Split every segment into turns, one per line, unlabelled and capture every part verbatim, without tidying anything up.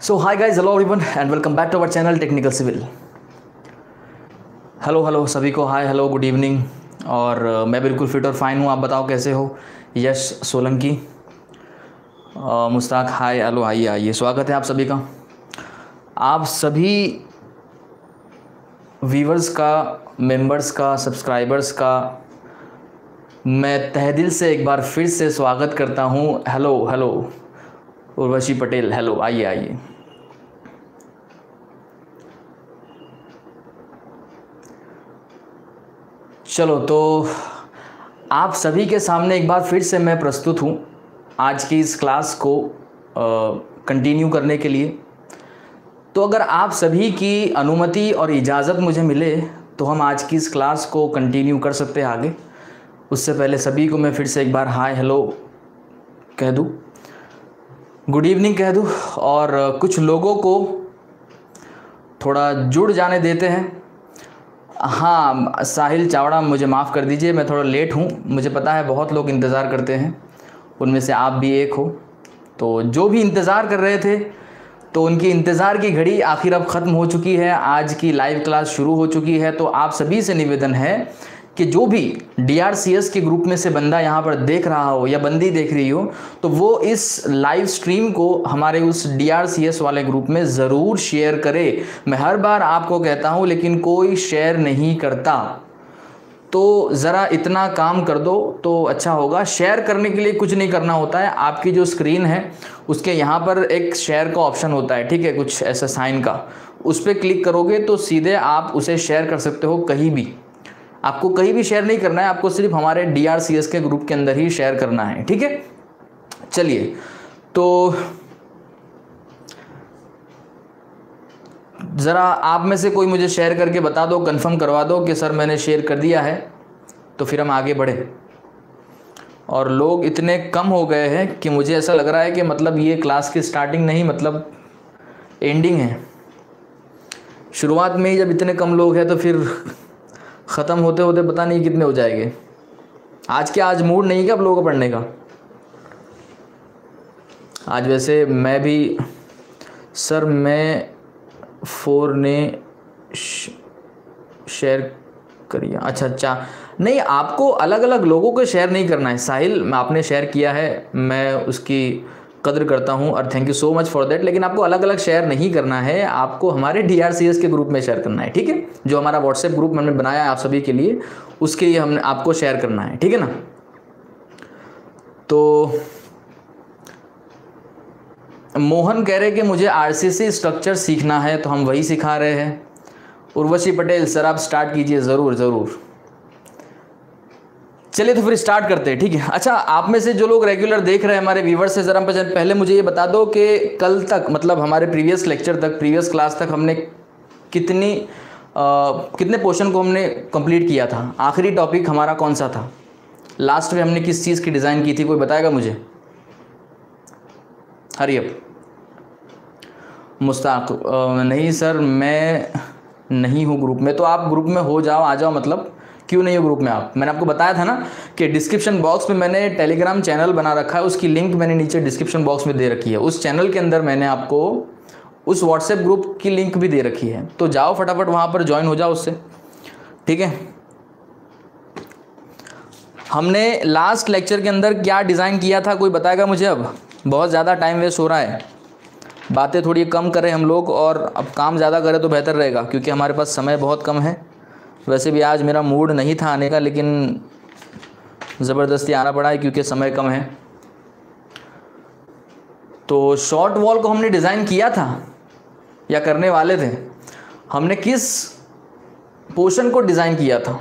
So hi guys, hello everyone and welcome back to our channel technical civil. Hello hello सभी को, hi hello good evening. और uh, मैं बिल्कुल fit और fine हूँ। आप बताओ कैसे हो? Yash Solanki, uh, Mushtaq, hi hello, आइए आइए, स्वागत है आप सभी का। आप सभी व्यूवर्स का, मेंबर्स का, सब्सक्राइबर्स का मैं तहे दिल से एक बार फिर से स्वागत करता हूँ। Hello hello Urvashi Patel, hello, आइए आइए। चलो, तो आप सभी के सामने एक बार फिर से मैं प्रस्तुत हूँ आज की इस क्लास को कंटिन्यू करने के लिए। तो अगर आप सभी की अनुमति और इजाज़त मुझे मिले तो हम आज की इस क्लास को कंटिन्यू कर सकते हैं आगे। उससे पहले सभी को मैं फिर से एक बार हाय हेलो कह दूँ, गुड इवनिंग कह दूँ, और कुछ लोगों को थोड़ा जुड़ जाने देते हैं। हाँ, साहिल चावड़ा, मुझे माफ़ कर दीजिए, मैं थोड़ा लेट हूँ। मुझे पता है बहुत लोग इंतज़ार करते हैं, उनमें से आप भी एक हो। तो जो भी इंतज़ार कर रहे थे तो उनकी इंतज़ार की घड़ी आखिर अब ख़त्म हो चुकी है। आज की लाइव क्लास शुरू हो चुकी है। तो आप सभी से निवेदन है कि जो भी डी आर सी एस के ग्रुप में से बंदा यहाँ पर देख रहा हो या बंदी देख रही हो, तो वो इस लाइव स्ट्रीम को हमारे उस डी आर सी एस वाले ग्रुप में ज़रूर शेयर करे। मैं हर बार आपको कहता हूँ लेकिन कोई शेयर नहीं करता, तो ज़रा इतना काम कर दो तो अच्छा होगा। शेयर करने के लिए कुछ नहीं करना होता है। आपकी जो स्क्रीन है उसके यहाँ पर एक शेयर का ऑप्शन होता है, ठीक है, कुछ ऐसा साइन का, उस पर क्लिक करोगे तो सीधे आप उसे शेयर कर सकते हो कहीं भी। आपको कहीं भी शेयर नहीं करना है, आपको सिर्फ हमारे डी आर सी एस के ग्रुप के अंदर ही शेयर करना है, ठीक है। चलिए, तो ज़रा आप में से कोई मुझे शेयर करके बता दो, कंफर्म करवा दो कि सर मैंने शेयर कर दिया है, तो फिर हम आगे बढ़े। और लोग इतने कम हो गए हैं कि मुझे ऐसा लग रहा है कि मतलब ये क्लास की स्टार्टिंग नहीं, मतलब एंडिंग है। शुरुआत में ही जब इतने कम लोग हैं तो फिर ख़त्म होते होते पता नहीं कितने हो जाएंगे। आज क्या, आज मूड नहीं है क्या आप लोगों को पढ़ने का? आज वैसे मैं भी, सर मैं फोर ने शेयर करिए। अच्छा अच्छा, नहीं, आपको अलग अलग लोगों को शेयर नहीं करना है। साहिल, आपने शेयर किया है, मैं उसकी कदर करता हूं और thank you so much for that, लेकिन आपको अलग अलग शेयर नहीं करना है, आपको हमारे डी आर सी एस के ग्रुप में शेयर करना है, ठीक है। जो हमारा व्हाट्सएप ग्रुप हमने बनाया है आप सभी के लिए, उसके लिए हमने आपको शेयर करना है, ठीक है ना। तो मोहन कह रहे कि मुझे आर सी सी स्ट्रक्चर सीखना है, तो हम वही सिखा रहे हैं। उर्वशी पटेल, सर आप स्टार्ट कीजिए, ज़रूर ज़रूर। चलिए तो फिर स्टार्ट करते हैं, ठीक है। अच्छा, आप में से जो लोग रेगुलर देख रहे हैं हमारे व्यूवर्स से, ज़रा पहले मुझे ये बता दो कि कल तक, मतलब हमारे प्रीवियस लेक्चर तक, प्रीवियस क्लास तक हमने कितनी आ, कितने पोर्शन को हमने कंप्लीट किया था? आखिरी टॉपिक हमारा कौन सा था? लास्ट में हमने किस चीज़ की डिज़ाइन की थी, कोई बताएगा मुझे? Hurry up. मुस्ताक, नहीं सर मैं नहीं हूँ ग्रुप में। तो आप ग्रुप में हो जाओ, आ जाओ। मतलब क्यों नहीं हो ग्रुप में आप? मैंने आपको बताया था ना कि डिस्क्रिप्शन बॉक्स में मैंने टेलीग्राम चैनल बना रखा है, उसकी लिंक मैंने नीचे डिस्क्रिप्शन बॉक्स में दे रखी है। उस चैनल के अंदर मैंने आपको उस व्हाट्सएप ग्रुप की लिंक भी दे रखी है, तो जाओ फटाफट वहाँ पर ज्वाइन हो जाओ उससे, ठीक है। हमने लास्ट लेक्चर के अंदर क्या डिज़ाइन किया था, कोई बताएगा मुझे? अब बहुत ज़्यादा टाइम वेस्ट हो रहा है, बातें थोड़ी कम करें हम लोग और अब काम ज़्यादा करें तो बेहतर रहेगा, क्योंकि हमारे पास समय बहुत कम है। वैसे भी आज मेरा मूड नहीं था आने का, लेकिन ज़बरदस्ती आना पड़ा है क्योंकि समय कम है। तो शॉर्ट वॉल को हमने डिज़ाइन किया था या करने वाले थे? हमने किस पोर्शन को डिज़ाइन किया था?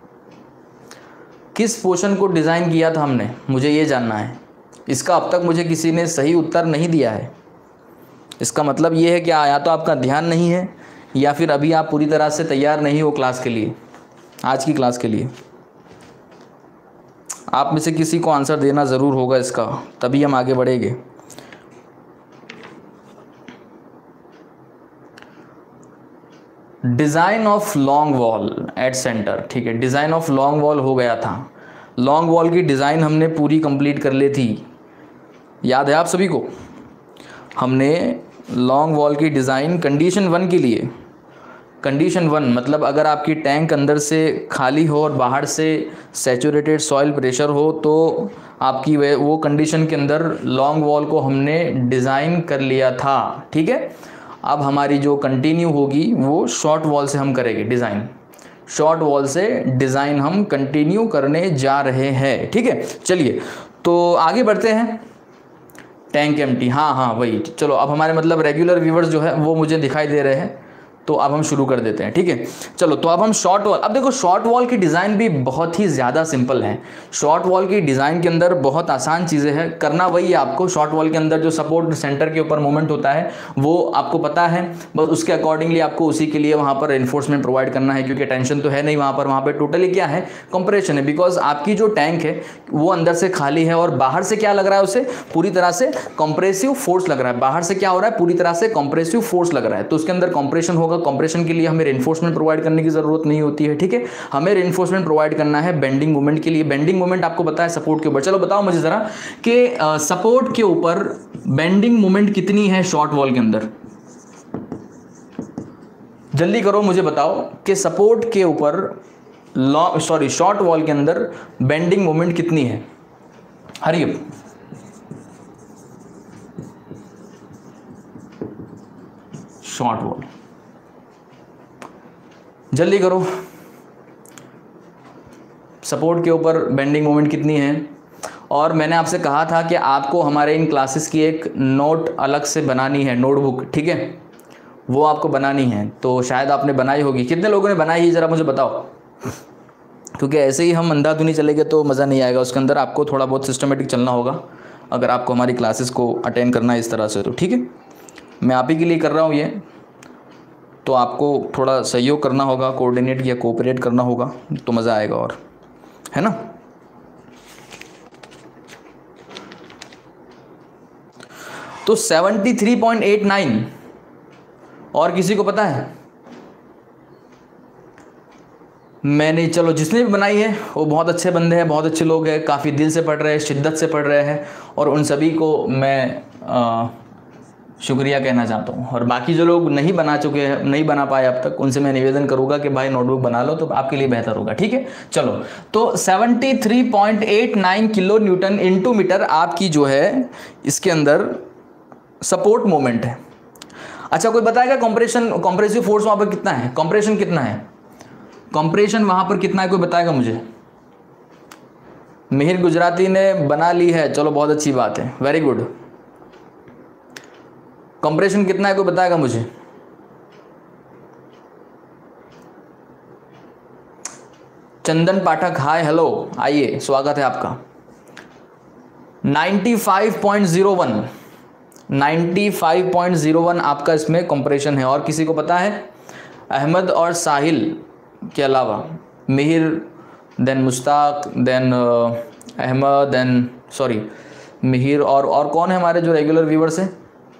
किस पोर्शन को डिज़ाइन किया था हमने, मुझे ये जानना है। इसका अब तक मुझे किसी ने सही उत्तर नहीं दिया है। इसका मतलब ये है कि या तो आपका ध्यान नहीं है या फिर अभी आप पूरी तरह से तैयार नहीं हो क्लास के लिए, आज की क्लास के लिए। आप में से किसी को आंसर देना ज़रूर होगा इसका, तभी हम आगे बढ़ेंगे। Design of long wall at centre, ठीक है, डिज़ाइन ऑफ लॉन्ग वॉल हो गया था। लॉन्ग वॉल की डिज़ाइन हमने पूरी कंप्लीट कर ली थी, याद है आप सभी को? हमने लॉन्ग वॉल की डिज़ाइन कंडीशन वन के लिए, कंडीशन वन मतलब अगर आपकी टैंक अंदर से खाली हो और बाहर से सैचुरेटेड सॉइल प्रेशर हो तो आपकी वे वो कंडीशन के अंदर लॉन्ग वॉल को हमने डिज़ाइन कर लिया था, ठीक है। अब हमारी जो कंटिन्यू होगी वो शॉर्ट वॉल से हम करेंगे डिज़ाइन, शॉर्ट वॉल से डिज़ाइन हम कंटिन्यू करने जा रहे हैं, ठीक है। चलिए तो आगे बढ़ते हैं। टैंक एम्प्टी, हाँ हाँ वही, चलो अब हमारे मतलब रेगुलर व्यूवर्स जो है वो मुझे दिखाई दे रहे हैं, तो अब हम शुरू कर देते हैं, ठीक है। चलो तो अब हम शॉर्ट वॉल, अब देखो शॉर्ट वॉल की डिज़ाइन भी बहुत ही ज़्यादा सिंपल है। शॉर्ट वॉल की डिज़ाइन के अंदर बहुत आसान चीज़ें हैं, करना वही है आपको। शॉर्ट वॉल के अंदर जो सपोर्ट सेंटर के ऊपर मूवमेंट होता है वो आपको पता है, बस उसके अकॉर्डिंगली आपको उसी के लिए वहाँ पर रेनफोर्समेंट प्रोवाइड करना है, क्योंकि टेंशन तो है नहीं वहाँ पर, वहाँ पर टोटली क्या है, कंप्रेशन है। बिकॉज आपकी जो टैंक है वो अंदर से खाली है और बाहर से क्या लग रहा है, उसे पूरी तरह से कंप्रेसिव फोर्स लग रहा है। बाहर से क्या हो रहा है, पूरी तरह से कंप्रेसिव फोर्स लग रहा है, तो उसके अंदर कंप्रेशन होगा। कंप्रेशन के लिए हमें रेनफोर्समेंट प्रोवाइड करने की जरूरत नहीं होती है, ठीक है। हमें रेनफोर्समेंट प्रोवाइड करना है बेंडिंग मोमेंट के लिए। बेंडिंग मोमेंट आपको पता है सपोर्ट के ऊपर, चलो बताओ मुझे जरा कि सपोर्ट के ऊपर बेंडिंग मोमेंट कितनी है शॉर्ट वॉल के अंदर, जल्दी करो मुझे बताओ कि सपोर्ट के ऊपर लॉन्ग सॉरी शॉर्ट वॉल के अंदर बेंडिंग मोमेंट कितनी है। हरी अप, शॉर्ट वॉल, जल्दी करो, सपोर्ट के ऊपर बेंडिंग मोमेंट कितनी है। और मैंने आपसे कहा था कि आपको हमारे इन क्लासेस की एक नोट अलग से बनानी है, नोटबुक, ठीक है, वो आपको बनानी है। तो शायद आपने बनाई होगी, कितने लोगों ने बनाई है ज़रा मुझे बताओ, क्योंकि ऐसे ही हम अंधाधुनी चलेंगे तो मज़ा नहीं आएगा। उसके अंदर आपको थोड़ा बहुत सिस्टमेटिक चलना होगा अगर आपको हमारी क्लासेस को अटेंड करना है इस तरह से, तो ठीक है। मैं आप ही के लिए कर रहा हूँ ये, तो आपको थोड़ा सहयोग करना होगा, कोऑर्डिनेट या कोऑपरेट करना होगा, तो मज़ा आएगा, और है ना। तो तिहत्तर पॉइंट आठ नौ, और किसी को पता है? मैंने, चलो जिसने भी बनाई है वो बहुत अच्छे बंदे हैं, बहुत अच्छे लोग हैं, काफ़ी दिल से पढ़ रहे हैं, शिद्दत से पढ़ रहे हैं, और उन सभी को मैं आ, शुक्रिया कहना चाहता हूँ। और बाकी जो लोग नहीं बना चुके हैं, नहीं बना पाए अब तक, उनसे मैं निवेदन करूँगा कि भाई नोटबुक बना लो, तो आपके लिए बेहतर होगा, ठीक है। चलो तो तिहत्तर पॉइंट आठ नौ किलो न्यूटन इंटू मीटर आपकी जो है इसके अंदर सपोर्ट मोमेंट है। अच्छा कोई बताएगा कंप्रेशन, कंप्रेसिव फोर्स वहाँ पर कितना है, कंप्रेशन कितना है, कंप्रेशन वहाँ पर कितना है, कोई बताएगा मुझे? मिहिर गुजराती ने बना ली है, चलो बहुत अच्छी बात है, वेरी गुड। कंप्रेशन कितना है, कोई बताएगा मुझे? चंदन पाठक, हाय हेलो, आइए स्वागत है आपका। पचानवे पॉइंट ज़ीरो वन, पचानवे पॉइंट ज़ीरो वन आपका इसमें कंप्रेशन है। और किसी को पता है? अहमद और साहिल के अलावा Mihir, then Mushtaq, then Ahmed, then sorry Mihir, और और कौन है हमारे जो रेगुलर व्यूवर्स हैं?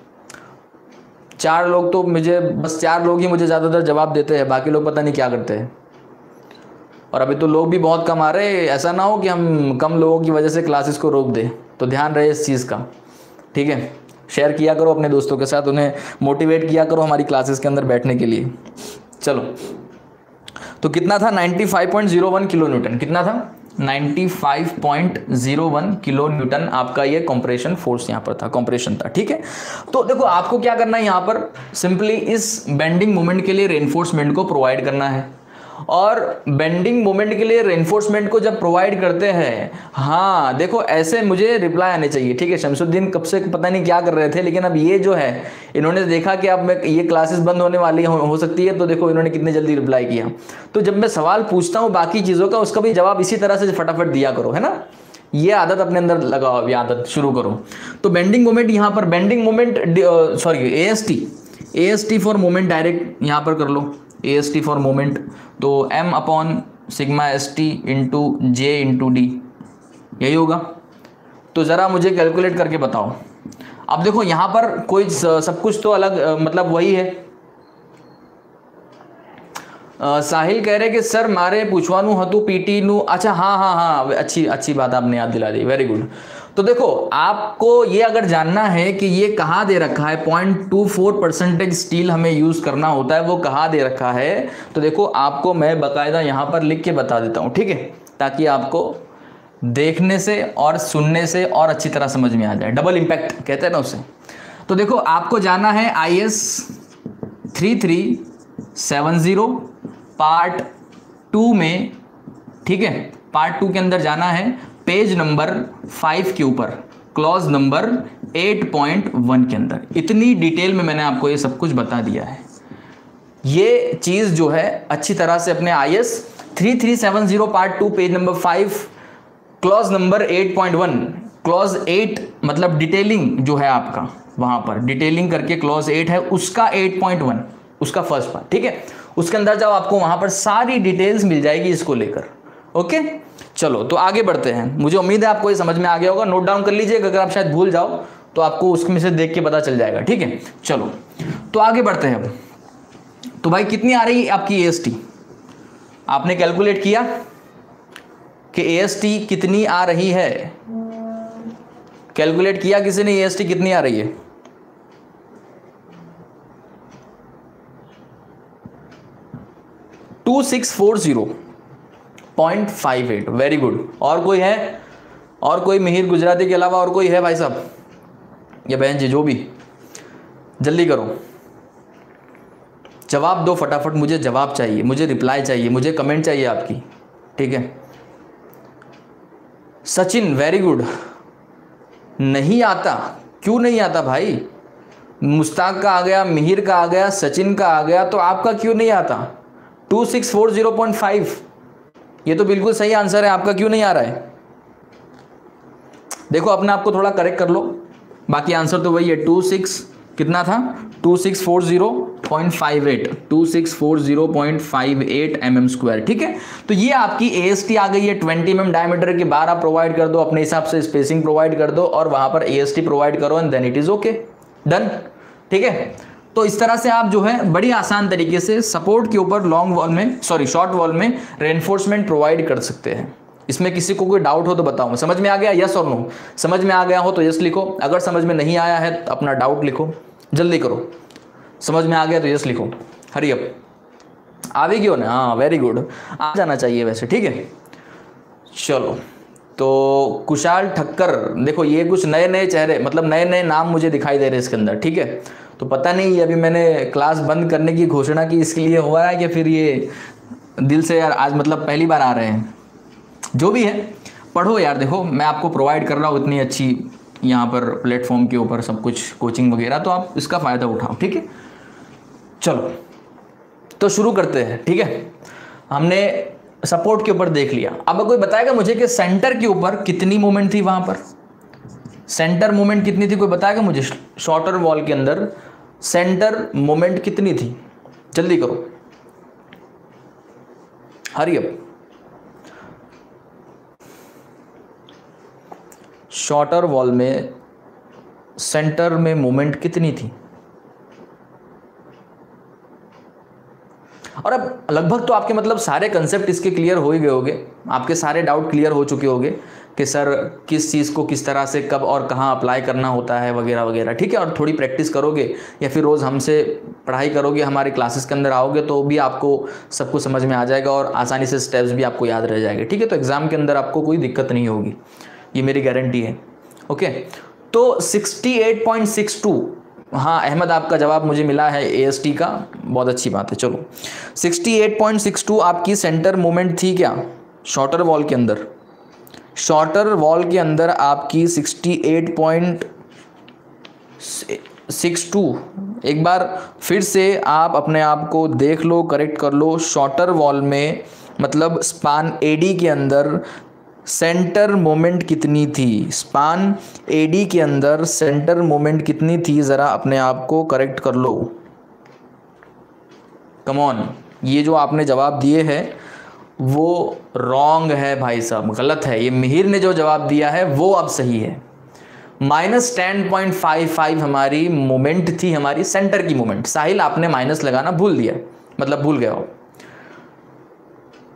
चार लोग तो मुझे, बस चार लोग ही मुझे ज़्यादातर जवाब देते हैं, बाकी लोग पता नहीं क्या करते हैं। और अभी तो लोग भी बहुत कम आ रहे हैं, ऐसा ना हो कि हम कम लोगों की वजह से क्लासेस को रोक दें, तो ध्यान रहे इस चीज़ का, ठीक है। शेयर किया करो अपने दोस्तों के साथ, उन्हें मोटिवेट किया करो हमारी क्लासेस के अंदर बैठने के लिए। चलो तो कितना था? पचानवे point zero one kilo newton, कितना था? पचानवे point zero one kilo newton आपका ये कंप्रेशन फोर्स यहाँ पर था, कंप्रेशन था, ठीक है। तो देखो आपको क्या करना है यहाँ पर, सिंपली इस बेंडिंग मोमेंट के लिए रेनफोर्समेंट को प्रोवाइड करना है। और बेंडिंग मोमेंट के लिए रेनफोर्समेंट को जब प्रोवाइड करते हैं, हाँ देखो ऐसे मुझे रिप्लाई आने चाहिए, ठीक है। शमसुद्दीन कब से पता नहीं क्या कर रहे थे, लेकिन अब ये जो है इन्होंने देखा कि अब मैं ये क्लासेस बंद होने वाली हो, हो सकती है, तो देखो इन्होंने कितने जल्दी रिप्लाई किया। तो जब मैं सवाल पूछता हूँ बाकी चीज़ों का, उसका भी जवाब इसी तरह से फटाफट दिया करो, है ना। ये आदत अपने अंदर लगाओ, अभी आदत शुरू करो। तो बेंडिंग मोमेंट यहाँ पर, bending moment sorry A S T, A S T for moment direct यहाँ पर कर लो, A S T for moment, तो m upon sigma S T into J into D, यही होगा। तो ज़रा मुझे कैलकुलेट करके बताओ। अब देखो यहाँ पर कोई सब कुछ तो अलग, मतलब वही है, अ, साहिल कह रहे कि सर मारे पूछवानू हतु पीटी नु, अच्छा हाँ हाँ हाँ, अच्छी अच्छी बात आपने याद दिला दी, वेरी गुड। तो देखो आपको ये अगर जानना है कि ये कहाँ दे रखा है, point two four percentage steel हमें यूज करना होता है, वो कहाँ दे रखा है, तो देखो आपको मैं बकायदा यहाँ पर लिख के बता देता हूँ, ठीक है, ताकि आपको देखने से और सुनने से और अच्छी तरह समझ में आ जाए, डबल इम्पैक्ट कहते हैं ना उसे। तो देखो आपको जाना है I S three three seven zero part two में, ठीक है, पार्ट टू के अंदर जाना है, पेज नंबर फाइव के ऊपर clause number eight point one के अंदर। इतनी डिटेल में मैंने आपको ये सब कुछ बता दिया है। ये चीज़ जो है अच्छी तरह से अपने I S three three seven zero part two page number five clause number eight point one, clause eight मतलब डिटेलिंग जो है आपका, वहाँ पर डिटेलिंग करके क्लॉज एट है, उसका एट पॉइंट वन उसका फर्स्ट पार्ट, ठीक है, उसके अंदर जाओ, आपको वहाँ पर सारी डिटेल्स मिल जाएगी इसको लेकर। ओके चलो तो आगे बढ़ते हैं। मुझे उम्मीद है आपको ये समझ में आ गया होगा, नोट डाउन कर लीजिएगा, अगर आप शायद भूल जाओ तो आपको उसमें से देख के पता चल जाएगा, ठीक है। चलो तो आगे बढ़ते हैं। तो भाई कितनी आ रही है आपकी ए एस टी, आपने कैलकुलेट किया कि ए एस टी कितनी आ रही है, कैलकुलेट किया किसी ने ए एस टी कितनी आ रही है? Two six four zero point five eight, very good. और कोई है, और कोई मिहिर गुजराती के अलावा और कोई है भाई साहब या बहन जी, जो भी, जल्दी करो जवाब दो फटाफट, मुझे जवाब चाहिए, मुझे रिप्लाई चाहिए, मुझे कमेंट चाहिए आपकी, ठीक है। सचिन वेरी गुड, नहीं आता, क्यों नहीं आता भाई? मुश्ताक का आ गया, मिहिर का आ गया, सचिन का आ गया, तो आपका क्यों नहीं आता? Two six four zero point five, ये तो बिल्कुल सही आंसर है, आपका क्यों नहीं आ रहा है? देखो अपने आप को थोड़ा करेक्ट कर लो, बाकी आंसर तो वही है, टू सिक्स कितना था, two six four zero point five eight, two six four zero point five eight M M square, ठीक है। तो ये आपकी ए एस टी आ गई है, ट्वेंटी एम एम डायमीटर के बार आप प्रोवाइड कर दो, अपने हिसाब से स्पेसिंग प्रोवाइड कर दो और वहां पर ए एस टी प्रोवाइड करो and then it is okay, done, ठीक है। तो इस तरह से आप जो है बड़ी आसान तरीके से सपोर्ट के ऊपर लॉन्ग वॉल में, सॉरी शॉर्ट वॉल में रेनफोर्समेंट प्रोवाइड कर सकते हैं। इसमें किसी को कोई डाउट हो तो बताओ, समझ में आ गया, यस और नो? समझ में आ गया हो तो यस लिखो, अगर समझ में नहीं आया है तो अपना डाउट लिखो, जल्दी करो। समझ में आ गया तो यस लिखो, हरी अप। आ भी क्यों ना, हाँ वेरी गुड, आ जाना चाहिए वैसे, ठीक है। चलो तो कुशाल ठक्कर, देखो ये कुछ नए नए चेहरे, मतलब नए नए नाम मुझे दिखाई दे रहे हैं इसके अंदर, ठीक है। तो पता नहीं अभी मैंने क्लास बंद करने की घोषणा की इसके लिए हुआ है कि फिर ये दिल से यार आज मतलब पहली बार आ रहे हैं, जो भी है पढ़ो यार। देखो मैं आपको प्रोवाइड कर रहा हूँ इतनी अच्छी यहाँ पर प्लेटफॉर्म के ऊपर सब कुछ कोचिंग वगैरह, तो आप इसका फ़ायदा उठाओ, ठीक है। चलो तो शुरू करते हैं, ठीक है। हमने सपोर्ट के ऊपर देख लिया, अब कोई बताएगा मुझे कि सेंटर के ऊपर कितनी मोमेंट थी, वहाँ पर सेंटर मोमेंट कितनी थी, कोई बताएगा मुझे? शॉर्टर वॉल के अंदर सेंटर मोमेंट कितनी थी, जल्दी करो, हरी अप। शॉर्टर वॉल में सेंटर में मोमेंट कितनी थी? और अब लगभग तो आपके मतलब सारे कंसेप्ट इसके क्लियर हो ही गए होंगे, आपके सारे डाउट क्लियर हो चुके होंगे कि सर किस चीज़ को किस तरह से कब और कहाँ अप्लाई करना होता है वगैरह वगैरह, ठीक है। और थोड़ी प्रैक्टिस करोगे या फिर रोज़ हमसे पढ़ाई करोगे, हमारे क्लासेस के अंदर आओगे, तो भी आपको सब कुछ समझ में आ जाएगा और आसानी से स्टेप्स भी आपको याद रह जाएंगे, ठीक है। तो एग्ज़ाम के अंदर आपको कोई दिक्कत नहीं होगी, ये मेरी गारंटी है, ओके। तो sixty eight point six two, हाँ अहमद आपका जवाब मुझे मिला है ए एस टी का, बहुत अच्छी बात है। चलो sixty eight point six two आपकी सेंटर मोमेंट थी क्या शॉर्टर वॉल के अंदर? शॉर्टर वॉल के अंदर आपकी sixty eight point six two, एक बार फिर से आप अपने आप को देख लो, करेक्ट कर लो। शॉर्टर वॉल में मतलब स्पान एडी के अंदर सेंटर मोमेंट कितनी थी? स्पान एडी के अंदर सेंटर मोमेंट कितनी थी, ज़रा अपने आप को करेक्ट कर लो, कम ऑन। ये जो आपने जवाब दिए हैं वो रॉन्ग है भाई साहब, गलत है। ये मिहिर ने जो जवाब दिया है वो अब सही है। Minus ten point five five हमारी मोमेंट थी, हमारी सेंटर की मोमेंट। साहिल आपने माइनस लगाना भूल दिया, मतलब भूल गए हो।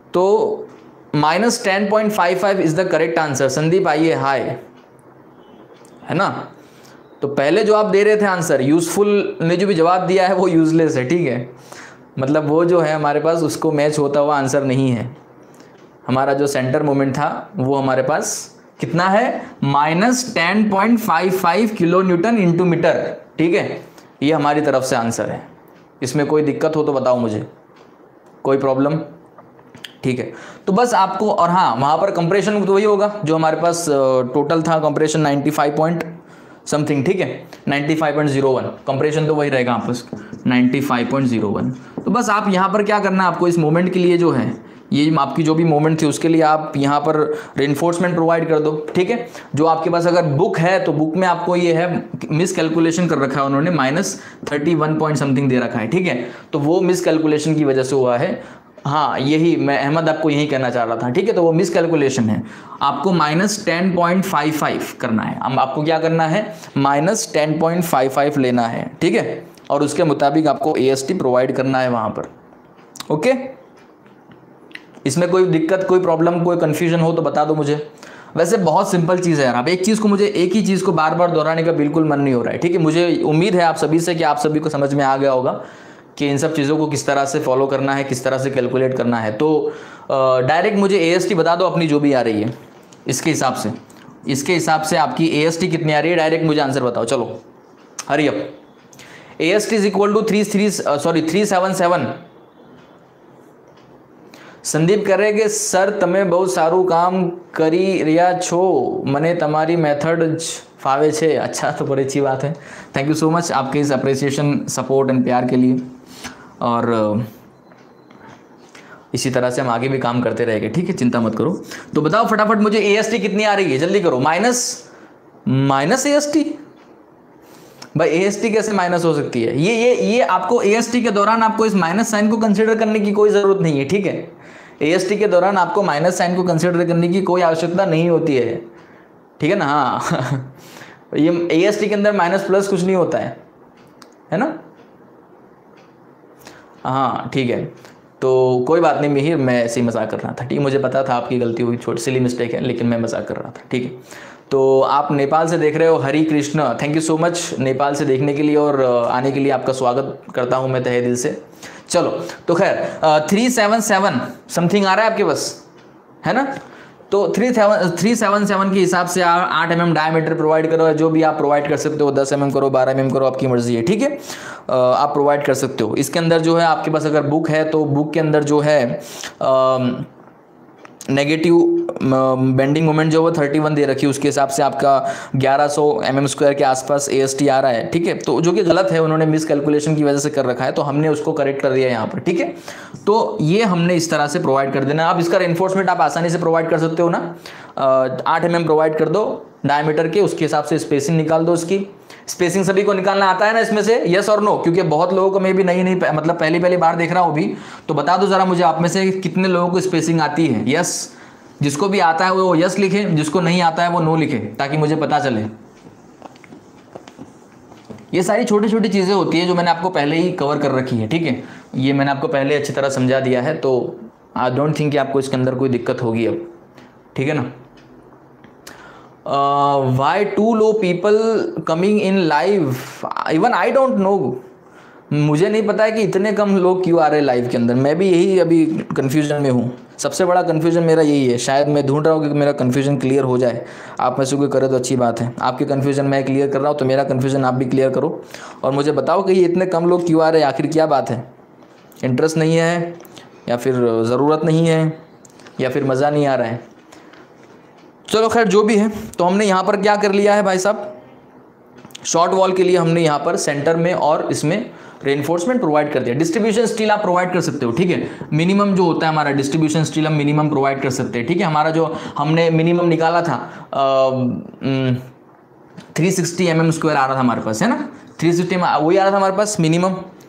तो minus ten point five five is the correct answer. Sandeep आइए, हाय, है ना। तो पहले जो आप दे रहे थे आंसर यूजफुल ने जो भी जवाब दिया है वो यूजलेस है, ठीक है, मतलब वो जो है हमारे पास उसको मैच होता हुआ आंसर नहीं है। हमारा जो सेंटर मोमेंट था वो हमारे पास कितना है, minus ten point five five kilo newton into metre, ठीक है, ये हमारी तरफ से आंसर है। इसमें कोई दिक्कत हो तो बताओ मुझे, कोई प्रॉब्लम, ठीक है। तो बस आपको, और हाँ वहाँ पर कंप्रेशन तो वही होगा जो हमारे पास टोटल था, compression ninety five point something, ठीक है, ninety five point zero one, compression तो वही रहेगा आपस ninety five point zero one. तो बस आप यहाँ पर क्या करना है, आपको इस मोमेंट के लिए जो है, ये आपकी जो भी मोमेंट थी उसके लिए आप यहाँ पर रेनफोर्समेंट प्रोवाइड कर दो, ठीक है। जो आपके पास अगर बुक है तो बुक में आपको ये है, मिस कैलकुलेशन कर रखा है उन्होंने, minus thirty one point something दे रखा है, ठीक है, तो वो मिस कैलकुलेशन की वजह से हुआ है। हाँ यही मैं अहमद आपको यही कहना चाह रहा था, ठीक है, तो वो मिस कैलकुलेशन है। आपको minus ten point five five करना है, अब आपको क्या करना है, minus ten point five five लेना है, ठीक है, और उसके मुताबिक आपको ए एस टी प्रोवाइड करना है वहाँ पर, ओके। इसमें कोई दिक्कत, कोई प्रॉब्लम, कोई कन्फ्यूजन हो तो बता दो मुझे। वैसे बहुत सिंपल चीज़ है यार, आप एक चीज़ को, मुझे एक ही चीज़ को बार बार दोहराने का बिल्कुल मन नहीं हो रहा है, ठीक है। मुझे उम्मीद है आप सभी से कि आप सभी को समझ में आ गया होगा कि इन सब चीज़ों को किस तरह से फॉलो करना है, किस तरह से कैलकुलेट करना है। तो डायरेक्ट मुझे ए एस टी बता दो अपनी जो भी आ रही है, इसके हिसाब से, इसके हिसाब से आपकी ए एस टी कितनी आ रही है, डायरेक्ट मुझे आंसर बताओ, चलो hurry up. A S T is equal to three three sorry three seven seven. Sandeep कह रहे कि सर તમે બહુ સારું કામ કરી રહ્યા છો, મને તમારી મેથડ જ ફાવે છે। अच्छा, तो बड़ी अच्छी बात है, थैंक यू सो मच आपके इस अप्रिसिएशन, सपोर्ट एंड प्यार के लिए, और इसी तरह से हम आगे भी काम करते रहेंगे, ठीक है, चिंता मत करो। तो बताओ फटाफट मुझे ए एस टी कितनी आ रही है, जल्दी करो। Minus minus A S T, भाई ए एस टी कैसे माइनस हो सकती है? ये ये ये आपको ए एस टी के दौरान आपको इस माइनस साइन को कंसिडर करने की कोई ज़रूरत नहीं है, ठीक है। ए एस टी के दौरान आपको माइनस साइन को कंसिडर करने की कोई आवश्यकता नहीं होती है, ठीक है ना। हाँ ये ए एस टी के अंदर माइनस प्लस कुछ नहीं होता है, है ना। हाँ ठीक है, तो कोई बात नहीं मिहिर, मैं ऐसे ही मजाक कर रहा था, ठीक है, मुझे पता था आपकी गलती हुई, छोटी सिली मिस्टेक है, लेकिन मैं मजाक कर रहा था, ठीक है। तो आप नेपाल से देख रहे हो, Hari Krishna, thank you so much Nepal से देखने के लिए और आने के लिए आपका स्वागत करता हूं मैं तहे दिल से। चलो तो खैर थ्री सेवन सेवन समथिंग आ रहा है आपके पास, है ना। तो three seven three seven seven के हिसाब से आप आठ एम एम डायमीटर प्रोवाइड करो, जो भी आप प्रोवाइड कर सकते हो, दस एम एम करो, बारह एम एम करो, आपकी मर्जी है, ठीक है, आप प्रोवाइड कर सकते हो। इसके अंदर जो है आपके पास अगर बुक है तो बुक के अंदर जो है आ, नेगेटिव बेंडिंग मोमेंट जो है थर्टी वन दे रखी है, उसके हिसाब से आपका ग्यारह सौ एम एम स्क्वायर के आसपास ए एस टी आ रहा है, ठीक है, तो जो कि गलत है, उन्होंने मिस कैलकुलेशन की वजह से कर रखा है, तो हमने उसको करेक्ट कर दिया यहाँ पर, ठीक है। तो ये हमने इस तरह से प्रोवाइड कर देना। अब इसका रेनफोर्समेंट आप आसानी से प्रोवाइड कर सकते हो ना, आठ एम एम प्रोवाइड कर दो डायमीटर के, उसके हिसाब से स्पेसिंग निकाल दो। उसकी स्पेसिंग सभी को निकालना आता है ना इसमें से, यस और नो? क्योंकि बहुत लोगों को मैं भी नहीं नहीं मतलब पहली पहली बार देख रहा हूँ भी, तो बता दो जरा मुझे आप में से कितने लोगों को स्पेसिंग आती है। यस, जिसको भी आता है वो यस लिखे, जिसको नहीं आता है वो नो लिखे, ताकि मुझे पता चले। ये सारी छोटी छोटी चीज़ें होती है जो मैंने आपको पहले ही कवर कर रखी है, ठीक है, ये मैंने आपको पहले अच्छी तरह समझा दिया है, तो आई डोंट थिंक कि आपको इसके अंदर कोई दिक्कत होगी अब, ठीक है ना। Why too low people coming in live, even I don't know, मुझे नहीं पता है कि इतने कम लोग क्यों आ रहे हैं लाइव के अंदर। मैं भी यही अभी कन्फ्यूजन में हूँ, सबसे बड़ा कन्फ्यूजन मेरा यही है। शायद मैं ढूंढ रहा हूँ कि मेरा कन्फ्यूजन क्लियर हो जाए, आप में से कोई करे तो अच्छी बात है। आपके कन्फ्यूजन मैं क्लियर कर रहा हूँ, तो मेरा कन्फ्यूजन आप भी क्लियर करो और मुझे बताओ कि ये इतने कम लोग क्यों आ रहे हैं, आखिर क्या बात है? इंटरेस्ट नहीं है, या फिर ज़रूरत नहीं है, या फिर मज़ा नहीं आ रहा है? चलो खैर जो भी है, तो हमने यहाँ पर क्या कर लिया है भाई साहब, शॉर्ट वॉल के लिए हमने यहाँ पर सेंटर में और इसमें रेनफोर्समेंट प्रोवाइड कर दिया। डिस्ट्रीब्यूशन स्टील आप प्रोवाइड कर सकते हो, ठीक है, मिनिमम जो होता है हमारा डिस्ट्रीब्यूशन स्टील हम मिनिमम प्रोवाइड कर सकते हैं, ठीक है। हमारा जो हमने मिनिमम निकाला था three sixty M M square आ रहा था हमारे पास, है ना, थ्री सिक्सटी वही आ रहा था हमारे पास मिनिमम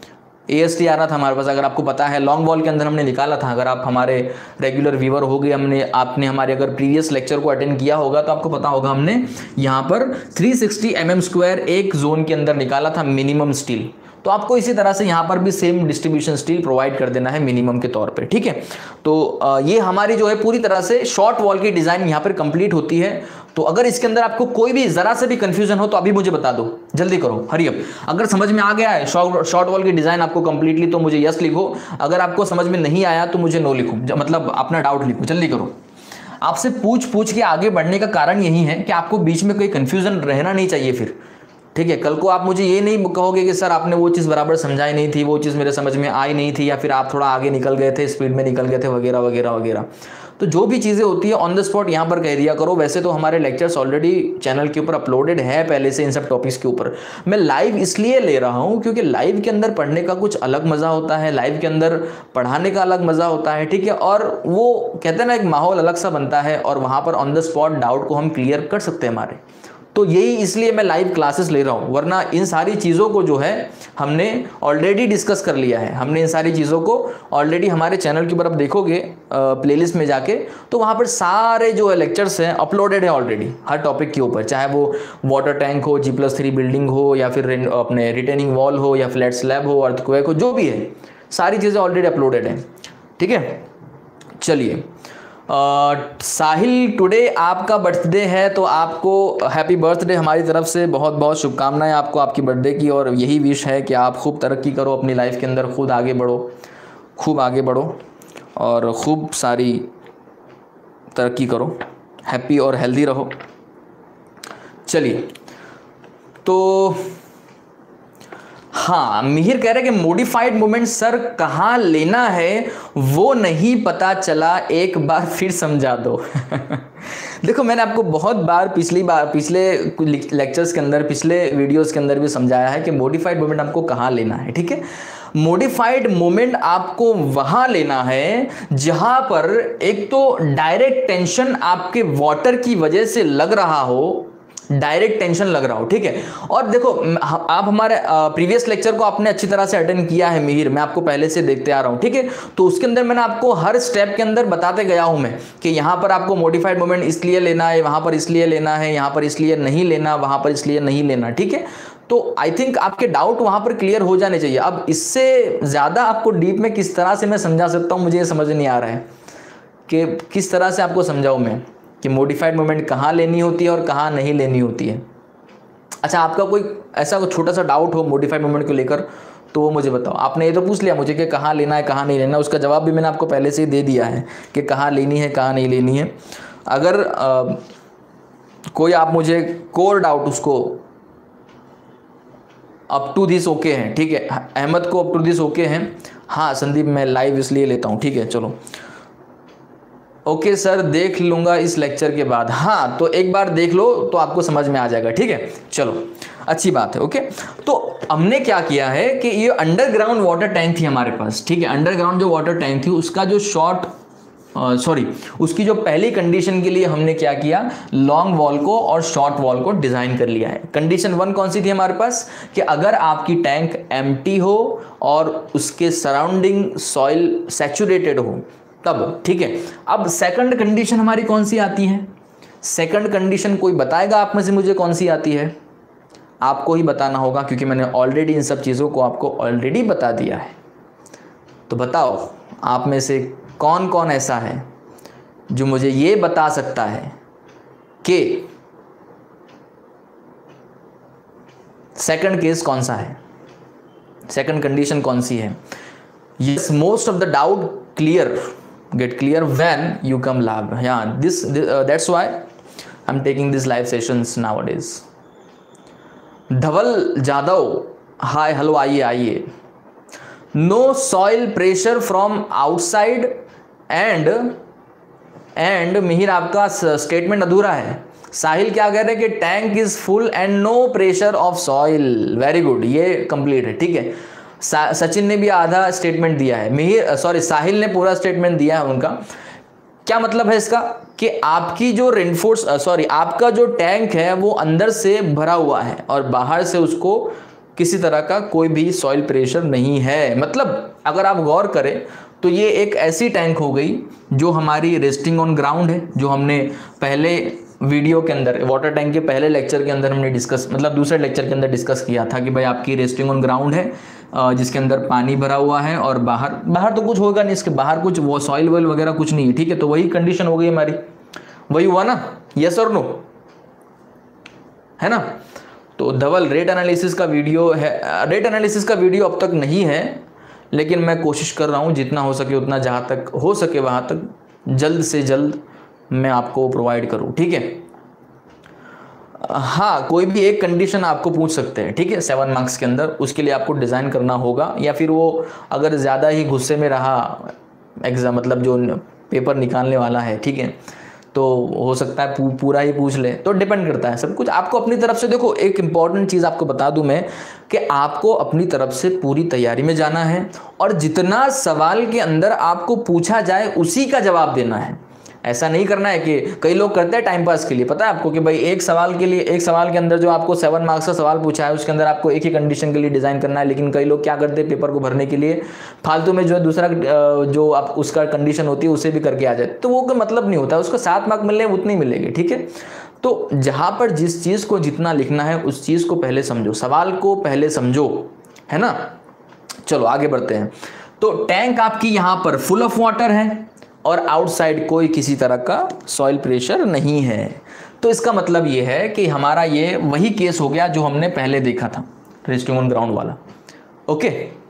ए एस टी आ रहा था हमारे पास, अगर आपको पता है लॉन्ग वॉल के अंदर हमने निकाला था। अगर आप हमारे रेगुलर व्यूअर हो गए, हमने आपने हमारे अगर प्रीवियस लेक्चर को अटेंड किया होगा तो आपको पता होगा हमने यहाँ पर three sixty M M square एक जोन के अंदर निकाला था मिनिमम स्टील। तो आपको इसी तरह से यहाँ पर भी सेम डिस्ट्रीब्यूशन स्टील प्रोवाइड कर देना है मिनिमम के तौर पे, ठीक है। तो ये हमारी जो है पूरी तरह से शॉर्ट वॉल की डिज़ाइन यहाँ पर कंप्लीट होती है। तो अगर इसके अंदर आपको कोई भी ज़रा से भी कंफ्यूजन हो तो अभी मुझे बता दो, जल्दी करो, हरी अप। अगर समझ में आ गया है शॉर्ट वॉल की डिज़ाइन आपको कंप्लीटली तो मुझे यस लिखो, अगर आपको समझ में नहीं आया तो मुझे नो लिखो, मतलब अपना डाउट लिखो, जल्दी करो। आपसे पूछ पूछ के आगे बढ़ने का कारण यही है कि आपको बीच में कोई कंफ्यूजन रहना नहीं चाहिए फिर, ठीक है। कल को आप मुझे ये नहीं कहोगे कि सर आपने वो चीज़ बराबर समझाई नहीं थी, वो चीज़ मेरे समझ में आई नहीं थी, या फिर आप थोड़ा आगे निकल गए थे, स्पीड में निकल गए थे, वगैरह वगैरह वगैरह। तो जो भी चीज़ें होती है ऑन द स्पॉट यहाँ पर कह दिया करो। वैसे तो हमारे लेक्चर्स ऑलरेडी चैनल के ऊपर अपलोडेड है पहले से इन सब टॉपिक्स के ऊपर। मैं लाइव इसलिए ले रहा हूँ क्योंकि लाइव के अंदर पढ़ने का कुछ अलग मज़ा होता है, लाइव के अंदर पढ़ाने का अलग मज़ा होता है, ठीक है। और वो कहते हैं ना एक माहौल अलग सा बनता है और वहाँ पर ऑन द स्पॉट डाउट को हम क्लियर कर सकते हैं हमारे। तो यही इसलिए मैं लाइव क्लासेस ले रहा हूँ, वरना इन सारी चीज़ों को जो है हमने ऑलरेडी डिस्कस कर लिया है। हमने इन सारी चीज़ों को ऑलरेडी हमारे चैनल के ऊपर आप देखोगे प्लेलिस्ट में जाके, तो वहाँ पर सारे जो लेक्चर्स हैं अपलोडेड है ऑलरेडी हर टॉपिक के ऊपर, चाहे वो वाटर टैंक हो, जी प्लस थ्री बिल्डिंग हो, या फिर अपने रिटेनिंग वॉल हो, या फ्लैट स्लैब हो, अर्थक्वेक हो, जो भी है सारी चीज़ें ऑलरेडी अपलोडेड हैं, ठीक है। चलिए Uh, साहिल टुडे आपका बर्थडे है तो आपको हैप्पी बर्थडे हमारी तरफ से, बहुत बहुत शुभकामनाएं आपको आपकी बर्थडे की। और यही विश है कि आप खूब तरक्की करो अपनी लाइफ के अंदर, खुद आगे बढ़ो, खूब आगे बढ़ो और खूब सारी तरक्की करो, हैप्पी और हेल्दी रहो। चलिए तो हाँ, मिहिर कह रहे हैं कि मॉडिफाइड मोमेंट सर कहाँ लेना है वो नहीं पता चला, एक बार फिर समझा दो। देखो मैंने आपको बहुत बार पिछली बार पिछले लेक्चर्स के अंदर, पिछले वीडियोस के अंदर भी समझाया है कि मॉडिफाइड मोमेंट आपको कहाँ लेना है, ठीक है। मॉडिफाइड मोमेंट आपको वहां लेना है जहां पर एक तो डायरेक्ट टेंशन आपके वाटर की वजह से लग रहा हो, डायरेक्ट टेंशन लग रहा हो, ठीक है। और देखो आप हमारे प्रीवियस लेक्चर को आपने अच्छी तरह से अटेंड किया है मिहिर, मैं आपको पहले से देखते आ रहा हूं, ठीक है। तो उसके अंदर मैंने आपको हर स्टेप के अंदर बताते गया हूं मैं कि यहां पर आपको मॉडिफाइड मोमेंट इसलिए लेना है, वहां पर इसलिए लेना है, यहां पर इसलिए नहीं लेना, वहां पर इसलिए नहीं लेना, ठीक है। तो आई थिंक आपके डाउट वहां पर क्लियर हो जाने चाहिए। अब इससे ज्यादा आपको डीप में किस तरह से मैं समझा सकता हूं, मुझे ये समझ नहीं आ रहा है कि किस तरह से आपको समझाऊं मैं कि मॉडिफाइड मोमेंट कहाँ लेनी होती है और कहाँ नहीं लेनी होती है। अच्छा, आपका कोई ऐसा कोई छोटा सा डाउट हो मॉडिफाइड मोमेंट को लेकर तो वो मुझे बताओ। आपने ये तो पूछ लिया मुझे कि कहाँ लेना है कहाँ नहीं लेना, उसका जवाब भी मैंने आपको पहले से ही दे दिया है कि कहाँ लेनी है कहाँ नहीं लेनी है। अगर आ, कोई आप मुझे कोर डाउट उसको अप टू दिस ओके हैं, ठीक है। अहमद को अप टू दिस ओके हैं। हाँ संदीप, मैं लाइव इसलिए लेता हूँ, ठीक है। चलो ओके सर, देख लूँगा इस लेक्चर के बाद। हाँ तो एक बार देख लो तो आपको समझ में आ जाएगा, ठीक है। चलो अच्छी बात है, ओके। तो हमने क्या किया है कि ये अंडरग्राउंड वाटर टैंक थी हमारे पास, ठीक है। अंडरग्राउंड जो वाटर टैंक थी उसका जो शॉर्ट सॉरी उसकी जो पहली कंडीशन के लिए हमने क्या किया, लॉन्ग वॉल को और शॉर्ट वॉल को डिज़ाइन कर लिया है। कंडीशन वन कौन सी थी हमारे पास कि अगर आपकी टैंक एम्प्टी हो और उसके सराउंडिंग सॉइल सैचुरेटेड हो तब, ठीक है। अब सेकंड कंडीशन हमारी कौन सी आती है? सेकंड कंडीशन कोई बताएगा आप में से मुझे कौन सी आती है? आपको ही बताना होगा क्योंकि मैंने ऑलरेडी इन सब चीज़ों को आपको ऑलरेडी बता दिया है। तो बताओ आप में से कौन कौन ऐसा है जो मुझे ये बता सकता है कि सेकंड केस कौन सा है, सेकंड कंडीशन कौन सी है? Yes, most of the doubt clear get clear when you come live. Yeah, this, this uh, that's why I'm taking these live sessions nowadays. Dhaval Jadhav, hi hello, आइए आइए। No soil pressure from outside and and Mihir आपका statement अधूरा है। साहिल क्या कह रहे हैं कि tank is full and no pressure of soil. Very good, ये कंप्लीट है, ठीक है। सचिन ने भी आधा स्टेटमेंट दिया है, मिहिर सॉरी साहिल ने पूरा स्टेटमेंट दिया है उनका। क्या मतलब है इसका कि आपकी जो रेनफोर्स सॉरी आपका जो टैंक है वो अंदर से भरा हुआ है और बाहर से उसको किसी तरह का कोई भी सॉइल प्रेशर नहीं है। मतलब अगर आप गौर करें तो ये एक ऐसी टैंक हो गई जो हमारी रेस्टिंग ऑन ग्राउंड है, जो हमने पहले वीडियो के अंदर वाटर टैंक के पहले लेक्चर के अंदर हमने डिस्कस मतलब दूसरे लेक्चर के अंदर डिस्कस किया था कि भाई आपकी रेस्टिंग ऑन ग्राउंड है जिसके अंदर पानी भरा हुआ है और बाहर बाहर तो कुछ होगा नहीं, इसके बाहर कुछ वो सॉइल वॉइल वगैरह कुछ नहीं है, ठीक है। तो वही कंडीशन हो गई हमारी, वही हुआ ना, यस और नो, है ना। तो धवल रेट एनालिसिस का वीडियो है, रेट एनालिसिस का वीडियो अब तक नहीं है, लेकिन मैं कोशिश कर रहा हूँ जितना हो सके उतना, जहाँ तक हो सके वहाँ तक जल्द से जल्द मैं आपको प्रोवाइड करूँ, ठीक है। हाँ, कोई भी एक कंडीशन आपको पूछ सकते हैं, ठीक है, सेवन मार्क्स के अंदर, उसके लिए आपको डिज़ाइन करना होगा, या फिर वो अगर ज़्यादा ही गुस्से में रहा एग्जाम मतलब जो पेपर निकालने वाला है, ठीक है, तो हो सकता है पूरा ही पूछ ले, तो डिपेंड करता है सब कुछ। आपको अपनी तरफ से देखो, एक इंपॉर्टेंट चीज़ आपको बता दूं मैं कि आपको अपनी तरफ से पूरी तैयारी में जाना है और जितना सवाल के अंदर आपको पूछा जाए उसी का जवाब देना है। ऐसा नहीं करना है कि कई लोग करते हैं टाइम पास के लिए, पता है आपको कि भाई एक सवाल के लिए, एक सवाल के अंदर जो आपको सेवन मार्क्स का सवाल पूछा है उसके अंदर आपको एक ही कंडीशन के लिए डिज़ाइन करना है। लेकिन कई लोग क्या करते हैं, पेपर को भरने के लिए फालतू में जो है दूसरा जो आप उसका कंडीशन होती है उसे भी करके आ जाए, तो वो कोई मतलब नहीं होता, उसको सात मार्क मिलने उतनी मिलेगी, ठीक है। तो जहाँ पर जिस चीज़ को जितना लिखना है उस चीज़ को पहले समझो, सवाल को पहले समझो, है ना। चलो आगे बढ़ते हैं। तो टैंक आपकी यहाँ पर फुल ऑफ वाटर है और आउटसाइड कोई किसी तरह का सॉइल प्रेशर नहीं है। तो इसका मतलब ये है कि हमारा ये वही केस हो गया जो हमने पहले देखा था रेस्टिंग ऑन ग्राउंड वाला, okay.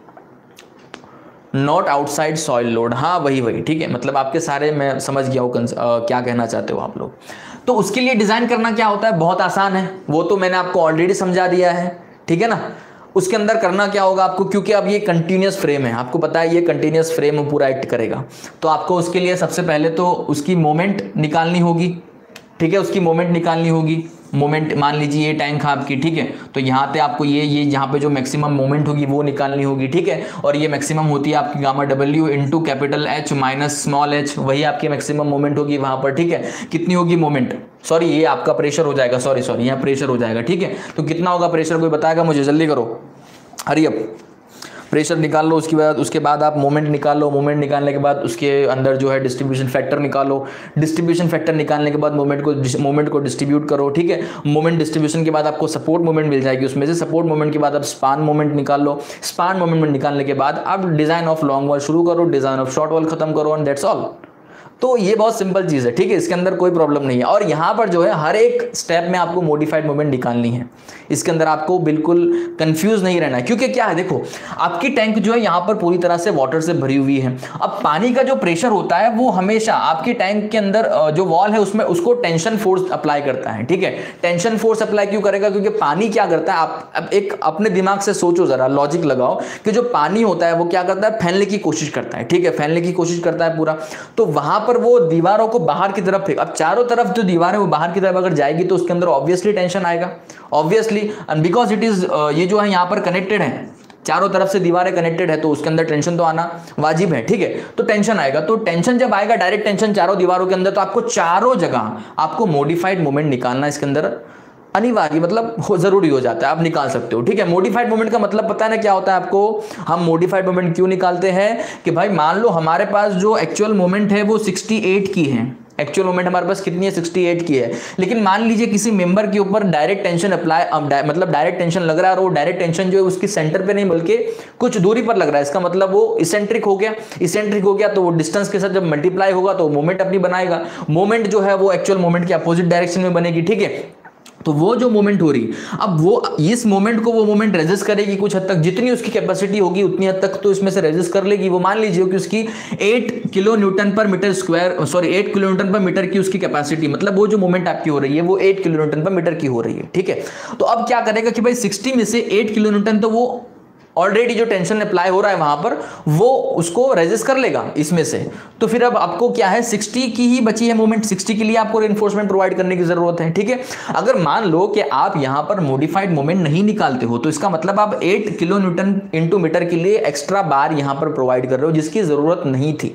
Not outside soil load, हाँ वही वही, ठीक है। मतलब आपके सारे मैं समझ गया हूँ क्या कहना चाहते हो आप लोग। तो उसके लिए डिज़ाइन करना क्या होता है, बहुत आसान है, वो तो मैंने आपको ऑलरेडी समझा दिया है, ठीक है ना। उसके अंदर करना क्या होगा आपको, क्योंकि अब ये कंटिन्यूस फ्रेम है, आपको पता है ये कंटिन्यूस फ्रेम पूरा एक्ट करेगा, तो आपको उसके लिए सबसे पहले तो उसकी मोमेंट निकालनी होगी, ठीक है, उसकी मोमेंट निकालनी होगी। मोमेंट मान लीजिए ये टैंक है आपकी, ठीक है, तो यहाँ पे आपको ये ये यहाँ पे जो मैक्सिमम मोमेंट होगी वो निकालनी होगी, ठीक है। और ये मैक्सिमम होती है आपकी gamma W into capital H minus small H, वही आपकी मैक्सिमम मोमेंट होगी वहाँ पर, ठीक है। कितनी होगी मोमेंट, सॉरी ये आपका प्रेशर हो जाएगा, सॉरी सॉरी यहाँ प्रेशर हो जाएगा, ठीक है। तो कितना होगा प्रेशर, कोई बताएगा मुझे, जल्दी करो, हरी अप। प्रेशर निकाल लो, उसके बाद उसके बाद आप मोमेंट निकाल लो, मोमेंट निकालने के बाद उसके अंदर जो है डिस्ट्रीब्यूशन फैक्टर निकालो, डिस्ट्रीब्यूशन फैक्टर निकालने के बाद मोमेंट को मोमेंट को डिस्ट्रीब्यूट करो, ठीक है। मोमेंट डिस्ट्रीब्यूशन के बाद आपको सपोर्ट मोमेंट मिल जाएगी, उसमें से सपोर्ट मोमेंट के बाद आप स्पान मोमेंट निकाल लो, स्पान मोमेंट निकालने के बाद आप डिज़ाइन ऑफ लॉन्ग वॉल शुरू करो, डिज़ाइन ऑफ शॉर्ट वॉल खत्म करो, एंड दैट्स ऑल। तो ये बहुत सिंपल चीज़ है, ठीक है, इसके अंदर कोई प्रॉब्लम नहीं है। और यहाँ पर जो है हर एक स्टेप में आपको मॉडिफाइड मोमेंट निकालनी है, इसके अंदर आपको बिल्कुल कंफ्यूज नहीं रहना है, क्योंकि क्या है देखो, आपकी टैंक जो है यहाँ पर पूरी तरह से वाटर से भरी हुई है। अब पानी का जो प्रेशर होता है वो हमेशा आपकी टैंक के अंदर जो वॉल है उसमें उसको टेंशन फोर्स अप्लाई करता है, ठीक है। टेंशन फोर्स अप्लाई क्यों करेगा, क्योंकि पानी क्या करता है, आप अब एक अपने दिमाग से सोचो जरा, लॉजिक लगाओ कि जो पानी होता है वो क्या करता है, फैलने की कोशिश करता है, ठीक है, फैलने की कोशिश करता है पूरा, तो वहां पर वो दीवारों को बाहर की तरफ फेंक, अब चारों तरफ जो दीवार है वो बाहर की तरफ अगर जाएगी तो उसके अंदर ऑब्वियसली टेंशन आएगा, obviously, and because it is ये जो है यहाँ पर कनेक्टेड है, चारों तरफ से दीवारें कनेक्टेड है, तो उसके अंदर टेंशन तो आना वाजिब है, ठीक है। तो टेंशन आएगा, तो टेंशन जब आएगा, डायरेक्ट टेंशन चारों दीवारों के अंदर, तो आपको चारों जगह आपको मॉडिफाइड मोमेंट निकालना इसके अंदर अनिवार्य, मतलब हो जरूरी हो जाता है, आप निकाल सकते हो, ठीक है। मॉडिफाइड मोमेंट का मतलब पता है ना क्या होता है आपको, हम मॉडिफाइड मोमेंट क्यों निकालते हैं कि भाई मान लो हमारे पास जो एक्चुअल मोमेंट है वो अड़सठ की है, एक्चुअल मोमेंट हमारे पास कितनी है, अड़सठ की है, लेकिन मान लीजिए किसी मेंबर के ऊपर डायरेक्ट टेंशन अप्लाई मतलब डायरेक्ट टेंशन लग रहा है और वो डायरेक्ट टेंशन जो है उसकी सेंटर पे नहीं बल्कि कुछ दूरी पर लग रहा है, इसका मतलब वो इसेंट्रिक हो गया, इसेंट्रिक हो गया तो वो डिस्टेंस के साथ जब मल्टीप्लाई होगा तो मोमेंट अपनी बनाएगा, मोमेंट जो है वो एक्चुअल मोमेंट के अपोजिट डायरेक्शन में बनेगी, ठीक है। तो वो जो मोमेंट हो रही, अब वो इस मोमेंट को वो मोमेंट रेजिस्ट करेगी कुछ हद तक, जितनी उसकी कैपेसिटी होगी उतनी हद तक तो इसमें से रेजिस्ट कर लेगी। वो मान लीजिए कि उसकी आठ kilo newton per metre square sorry आठ किलो न्यूटन पर मीटर की उसकी कैपेसिटी, मतलब वो जो मोमेंट आपकी हो रही है वो आठ किलो न्यूटन पर मीटर की हो रही है, ठीक है। तो अब क्या करेगा कि भाई साठ में से आठ किलो न्यूटन तो वो ऑलरेडी जो टेंशन अप्लाई हो रहा है वहां पर वो उसको रेजिस्ट कर लेगा इसमें से, तो फिर अब आपको क्या है साठ की ही बची है मोमेंट, साठ के लिए आपको रिइंफोर्समेंट प्रोवाइड करने की जरूरत है, ठीक है। अगर मान लो कि आप यहां पर मॉडिफाइड मोमेंट नहीं निकालते हो तो इसका मतलब आप आठ किलो न्यूटन इंटू मीटर के लिए एक्स्ट्रा बार यहां पर प्रोवाइड कर रहे हो जिसकी जरूरत नहीं थी,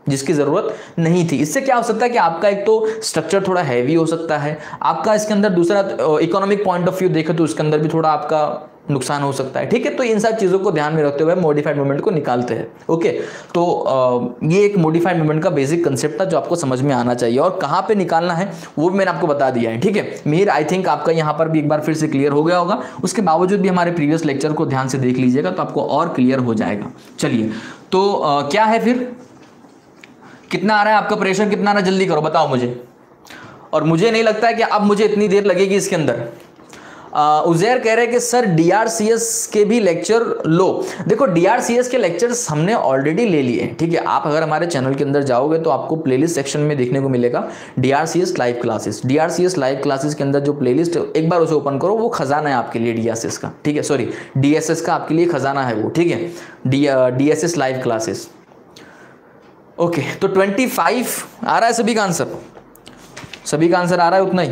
जिसकी ज़रूरत नहीं थी। इससे क्या हो सकता है कि आपका एक तो स्ट्रक्चर थोड़ा हैवी हो सकता है, आपका इसके अंदर दूसरा इकोनॉमिक पॉइंट ऑफ व्यू देखे तो इसके अंदर भी थोड़ा आपका नुकसान हो सकता है, ठीक है। तो इन सब चीज़ों को ध्यान में रखते हुए मॉडिफाइड मोमेंट को निकालते हैं। ओके, तो आ, ये एक मॉडिफाइड मोमेंट का बेसिक कंसेप्ट था जो आपको समझ में आना चाहिए, और कहाँ पे निकालना है वो भी मैंने आपको बता दिया है, ठीक है। मीर आई थिंक आपका यहाँ पर भी एक बार फिर से क्लियर हो गया होगा, उसके बावजूद भी हमारे प्रीवियस लेक्चर को ध्यान से देख लीजिएगा तो आपको और क्लियर हो जाएगा। चलिए, तो आ, क्या है फिर, कितना आ रहा है आपका प्रेशर, कितना आ रहा है जल्दी करो बताओ मुझे। और मुझे नहीं लगता है कि अब मुझे इतनी देर लगेगी इसके अंदर। उजैर कह रहे हैं कि सर डीआरसीएस के भी लेक्चर लो। देखो डीआरसीएस के लेक्चर्स हमने ऑलरेडी ले लिए, ठीक है। आप अगर हमारे चैनल के अंदर जाओगे तो आपको प्लेलिस्ट सेक्शन में देखने को मिलेगा DRCS live classes. DRCS live classes के अंदर जो प्लेलिस्ट, एक बार उसे ओपन करो, वो खजाना है आपके लिए डीआरसीएस का, ठीक है। सॉरी, डीएसएस का आपके लिए खजाना है वो, ठीक है। D DSS live classes. Okay, तो ट्वेंटी फाइव आ रहा है सभी का आंसर, सभी का आंसर आ रहा है उतना ही,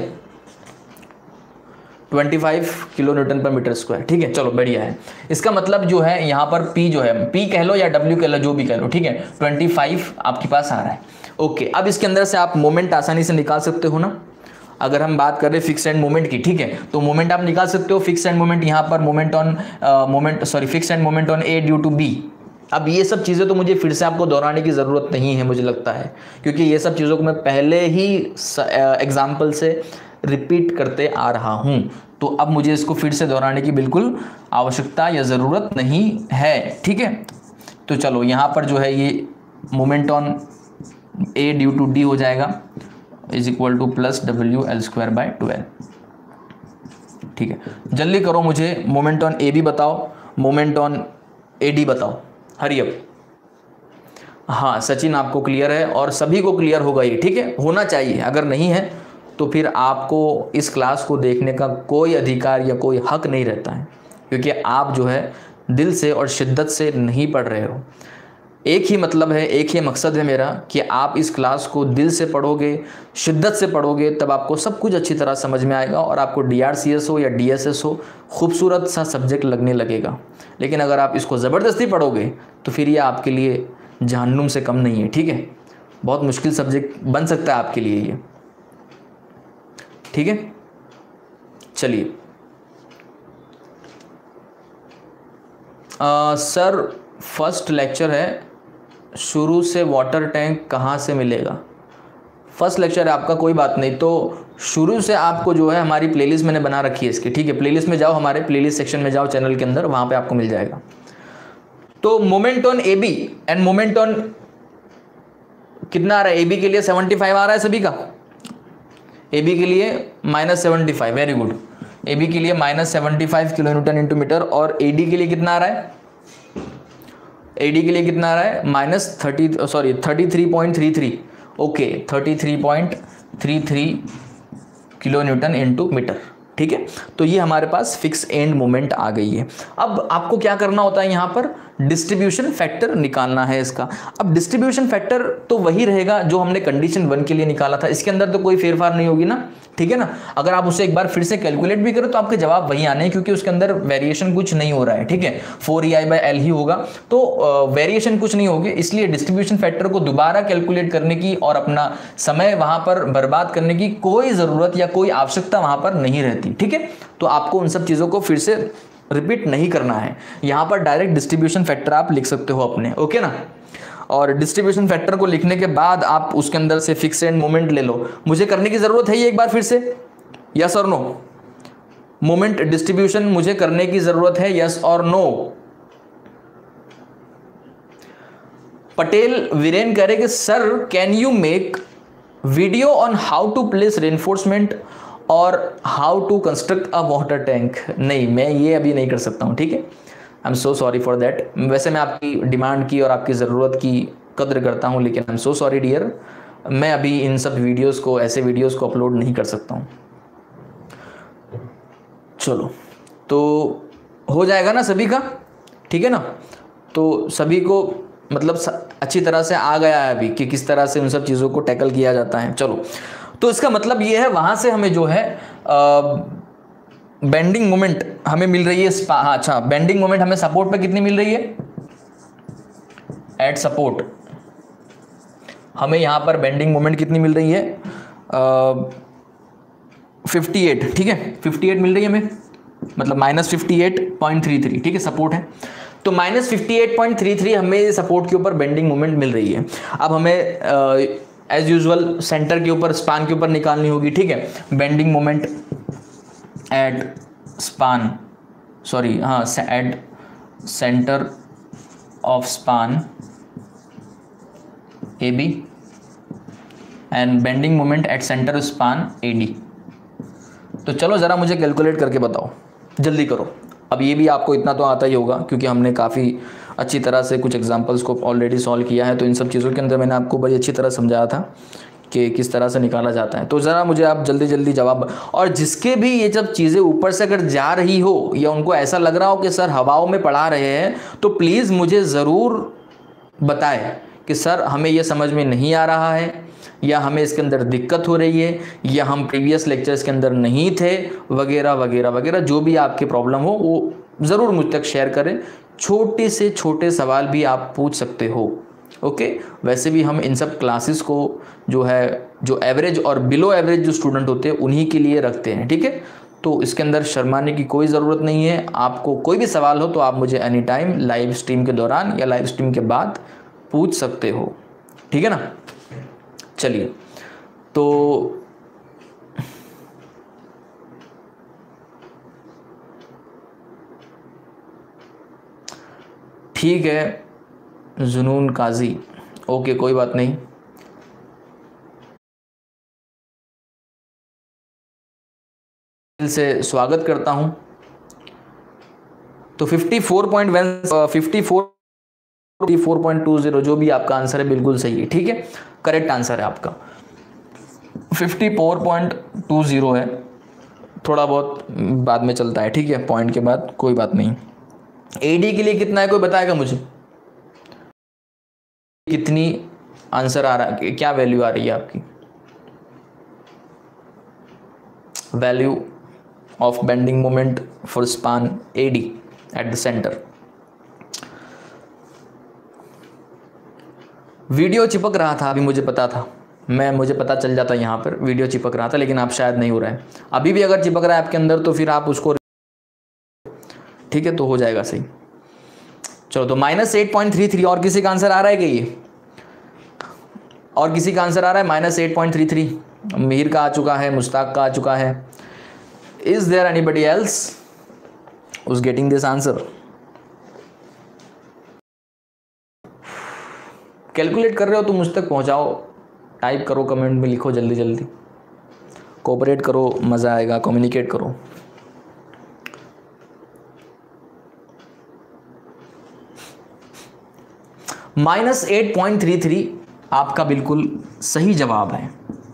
पच्चीस kilo newton per metre square, ठीक है। चलो बढ़िया है। इसका मतलब जो है यहाँ पर P जो है, P कह लो या W कह लो, जो भी कह लो, ठीक है, पच्चीस आपके पास आ रहा है। ओके, अब इसके अंदर से आप मोमेंट आसानी से निकाल सकते हो ना। अगर हम बात कर रहे हैं फिक्स एंड मोमेंट की, ठीक है, तो मोमेंट आप निकाल सकते हो। फिक्स एंड मोमेंट यहाँ पर moment on moment sorry fix end moment on A due to B. अब ये सब चीज़ें तो मुझे फिर से आपको दोहराने की ज़रूरत नहीं है मुझे लगता है, क्योंकि ये सब चीज़ों को मैं पहले ही एग्जाम्पल से रिपीट करते आ रहा हूँ, तो अब मुझे इसको फिर से दोहराने की बिल्कुल आवश्यकता या ज़रूरत नहीं है, ठीक है। तो चलो यहाँ पर जो है ये moment on A due to D हो जाएगा is equal to plus W L square by twelve, ठीक है। जल्दी करो, मुझे मोमेंट ऑन ए बी बताओ, मोमेंट ऑन ए डी बताओ, हरी अप। हाँ सचिन, आपको क्लियर है और सभी को क्लियर होगा ये, ठीक है, होना चाहिए। अगर नहीं है तो फिर आपको इस क्लास को देखने का कोई अधिकार या कोई हक नहीं रहता है, क्योंकि आप जो है दिल से और शिद्दत से नहीं पढ़ रहे हो। एक ही मतलब है, एक ही मकसद है मेरा कि आप इस क्लास को दिल से पढ़ोगे, शिद्दत से पढ़ोगे, तब आपको सब कुछ अच्छी तरह समझ में आएगा और आपको डीआरसीएस हो या डीएसएस हो खूबसूरत सा सब्जेक्ट लगने लगेगा। लेकिन अगर आप इसको ज़बरदस्ती पढ़ोगे तो फिर ये आपके लिए जहन्नुम से कम नहीं है, ठीक है। बहुत मुश्किल सब्जेक्ट बन सकता है आपके लिए ये, ठीक है। चलिए सर, फर्स्ट लेक्चर है, शुरू से वाटर टैंक कहाँ से मिलेगा? फर्स्ट लेक्चर है आपका, कोई बात नहीं। तो शुरू से आपको जो है हमारी प्लेलिस्ट मैंने बना रखी है इसकी, ठीक है। प्लेलिस्ट में जाओ, हमारे प्लेलिस्ट सेक्शन में जाओ चैनल के अंदर, वहाँ पे आपको मिल जाएगा। तो moment on A B and moment on कितना आ रहा है? ए बी के लिए सेवेंटी फाइव आ रहा है सभी का, ए बी के लिए minus seventy five, very good. A B के लिए minus seventy five kilo newton into metre, और ए डी के लिए कितना आ रहा है? ए डी के लिए कितना आ रहा है? Minus thirty sorry thirty three point three three, okay, thirty three point three three kilo newton into metre, ठीक है। तो ये हमारे पास फिक्स एंड मोमेंट आ गई है। अब आपको क्या करना होता है, यहाँ पर डिस्ट्रीब्यूशन फैक्टर निकालना है इसका। अब डिस्ट्रीब्यूशन फैक्टर तो वही रहेगा जो हमने कंडीशन वन के लिए निकाला था, इसके अंदर तो कोई फेरफार नहीं होगी ना, ठीक है ना। अगर आप उसे एक बार फिर से कैलकुलेट भी करो तो आपके जवाब वही आने हैं, क्योंकि उसके अंदर वेरिएशन कुछ नहीं हो रहा है, ठीक है। Four E I by L ही होगा, तो वेरिएशन कुछ नहीं होगी। इसलिए डिस्ट्रीब्यूशन फैक्टर को दोबारा कैलकुलेट करने की और अपना समय वहां पर बर्बाद करने की कोई ज़रूरत या कोई आवश्यकता वहां पर नहीं रहती, ठीक है। तो आपको उन सब चीज़ों को फिर से रिपीट नहीं करना है, यहाँ पर डायरेक्ट डिस्ट्रीब्यूशन फैक्टर आप लिख सकते हो अपने, ओके ना। और डिस्ट्रीब्यूशन फैक्टर को लिखने के बाद आप उसके अंदर से फिक्स एंड मोमेंट ले लो। मुझे करने की ज़रूरत है ये एक बार फिर से, यस और नो? मोमेंट डिस्ट्रीब्यूशन मुझे करने की ज़रूरत है, यस और नो? पटेल वीरेन कह रहे कि sir can you make video on how to place reinforcement और how to construct a water tank? नहीं, मैं ये अभी नहीं कर सकता हूँ, ठीक है। I am so sorry for that. वैसे मैं आपकी डिमांड की और आपकी ज़रूरत की कद्र करता हूँ, लेकिन I am so sorry dear, मैं अभी इन सब वीडियोस को, ऐसे वीडियोस को अपलोड नहीं कर सकता हूँ। चलो, तो हो जाएगा ना सभी का, ठीक है ना। तो सभी को मतलब अच्छी तरह से आ गया है अभी कि किस तरह से उन सब चीज़ों को टैकल किया जाता है। चलो, तो इसका मतलब ये है वहाँ से हमें जो है आ, बेंडिंग मोमेंट हमें मिल रही है। हाँ अच्छा, बेंडिंग मोमेंट हमें सपोर्ट पे कितनी मिल रही है? एट सपोर्ट हमें यहाँ पर बेंडिंग मोमेंट कितनी मिल रही है, फिफ्टी एट, ठीक है, फिफ्टी एट मिल रही है हमें, मतलब minus fifty eight point three three, ठीक है, सपोर्ट है। तो minus fifty eight point three three हमें सपोर्ट के ऊपर बेंडिंग मोमेंट मिल रही है। अब हमें एज यूजुअल सेंटर के ऊपर, स्पान के ऊपर निकालनी होगी, ठीक है। Bending moment at span, sorry हाँ, at centre of span A B and bending moment at centre span A D. तो चलो ज़रा मुझे कैलकुलेट करके बताओ, जल्दी करो। अब ये भी आपको इतना तो आता ही होगा क्योंकि हमने काफ़ी अच्छी तरह से कुछ एग्जांपल्स को ऑलरेडी सॉल्व किया है, तो इन सब चीज़ों के अंदर मैंने आपको बड़ी अच्छी तरह समझाया था कि किस तरह से निकाला जाता है। तो ज़रा मुझे आप जल्दी जल्दी जवाब, और जिसके भी ये जब चीज़ें ऊपर से अगर जा रही हो या उनको ऐसा लग रहा हो कि सर हवाओं में पढ़ा रहे हैं, तो प्लीज़ मुझे ज़रूर बताएं कि सर हमें ये समझ में नहीं आ रहा है, या हमें इसके अंदर दिक्कत हो रही है, या हम प्रीवियस लेक्चर्स के अंदर नहीं थे, वगैरह वगैरह वगैरह। जो भी आपके प्रॉब्लम हो वो ज़रूर मुझ तक शेयर करें। छोटे से छोटे सवाल भी आप पूछ सकते हो, ओके। वैसे भी हम इन सब क्लासेस को जो है, जो एवरेज और बिलो एवरेज जो स्टूडेंट होते हैं उन्हीं के लिए रखते हैं, ठीक है। तो इसके अंदर शर्माने की कोई ज़रूरत नहीं है। आपको कोई भी सवाल हो तो आप मुझे एनी टाइम लाइव स्ट्रीम के दौरान या लाइव स्ट्रीम के बाद पूछ सकते हो, ठीक है ना। चलिए, तो ठीक है जुनून काजी, ओके कोई बात नहीं। दिल से स्वागत करता हूं। तो fifty four point one fifty four four point two zero जो भी आपका आंसर है बिल्कुल सही है, ठीक है, करेक्ट आंसर है आपका। Fifty four point two zero है, थोड़ा बहुत बाद में चलता है, ठीक है, पॉइंट के बाद, कोई बात नहीं। एडी के लिए कितना है, कोई बताएगा मुझे कितनी आंसर आ रहा है, क्या वैल्यू आ रही है आपकी, value of bending moment for span AD at the centre. Video चिपक रहा था अभी, मुझे पता था, मैं मुझे पता चल जाता यहाँ पर वीडियो चिपक रहा था, लेकिन आप शायद नहीं हो रहा है। अभी भी अगर चिपक रहा है आपके अंदर तो फिर आप उसको, ठीक है, तो हो जाएगा सही। चलो, तो minus eight point three three, और किसी का आंसर आ रहा है क्या ये, और किसी का आंसर आ रहा है minus eight point three three? Mir का आ चुका है, मुश्ताक का आ चुका है। Is there anybody else who's getting this answer? Calculate कर रहे हो तो मुझ तक पहुंचाओ, टाइप करो, कमेंट में लिखो जल्दी जल्दी, कोऑपरेट करो, मज़ा आएगा, कम्युनिकेट करो। Minus eight point three three आपका बिल्कुल सही जवाब है,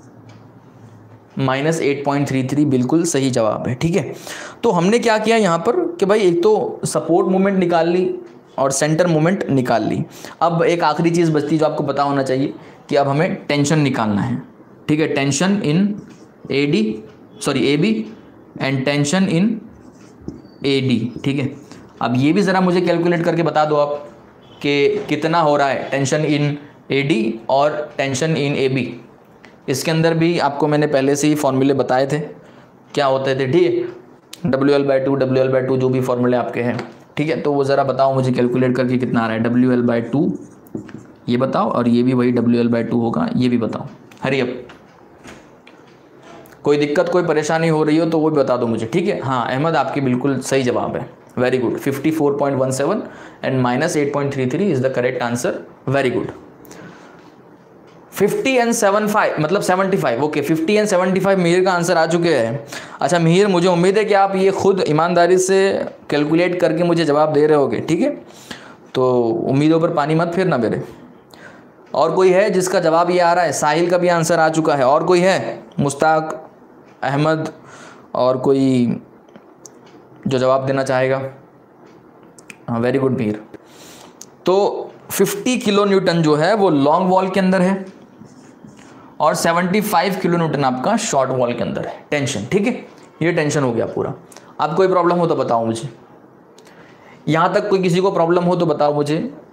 minus eight point three three बिल्कुल सही जवाब है, ठीक है। तो हमने क्या किया यहाँ पर कि भाई एक तो सपोर्ट मोमेंट निकाल ली और सेंटर मोमेंट निकाल ली। अब एक आखिरी चीज़ बचती जो आपको पता होना चाहिए कि अब हमें टेंशन निकालना है, ठीक है, tension in A D sorry A B and tension in A D, ठीक है। अब ये भी ज़रा मुझे कैलकुलेट करके बता दो आप कि कितना हो रहा है टेंशन इन ए डी और टेंशन इन ए बी। इसके अंदर भी आपको मैंने पहले से ही फॉर्मूले बताए थे क्या होते थे, ठीक है, W L by two, W L by two जो भी फॉर्मूले आपके हैं, ठीक है। तो वो ज़रा बताओ मुझे कैलकुलेट करके कितना आ रहा है, डब्ल्यू एल बाई टू ये बताओ, और ये भी वही डब्ल्यू एल बाई टू होगा, ये भी बताओ। हरी अप, कोई दिक्कत कोई परेशानी हो रही हो तो वो भी बता दो मुझे, ठीक है। हाँ अहमद, आपकी बिल्कुल सही जवाब है, very good. Fifty four point one seven and minus eight point three three is the correct answer, very good. Fifty and seven five मतलब seventy five, okay, fifty and seventy five Mihir का आंसर आ चुके हैं। अच्छा मिहिर, मुझे उम्मीद है कि आप ये खुद ईमानदारी से कैलकुलेट करके मुझे जवाब दे रहे होगे, ठीक है। तो उम्मीदों पर पानी मत फेरना मेरे। और कोई है जिसका जवाब ये आ रहा है? साहिल का भी आंसर आ चुका है। और कोई है? मुश्ताक, अहमद, और कोई जो जवाब देना चाहेगा? हाँ वेरी गुड मिहिर। तो फिफ्टी किलो न्यूटन जो है वो लॉन्ग वॉल के अंदर है और सेवेंटी फाइव किलो न्यूटन आपका शॉर्ट वॉल के अंदर है टेंशन, ठीक है। ये टेंशन हो गया पूरा। अब कोई प्रॉब्लम हो तो बताओ मुझे, यहाँ तक कोई किसी को प्रॉब्लम हो तो बताओ मुझे,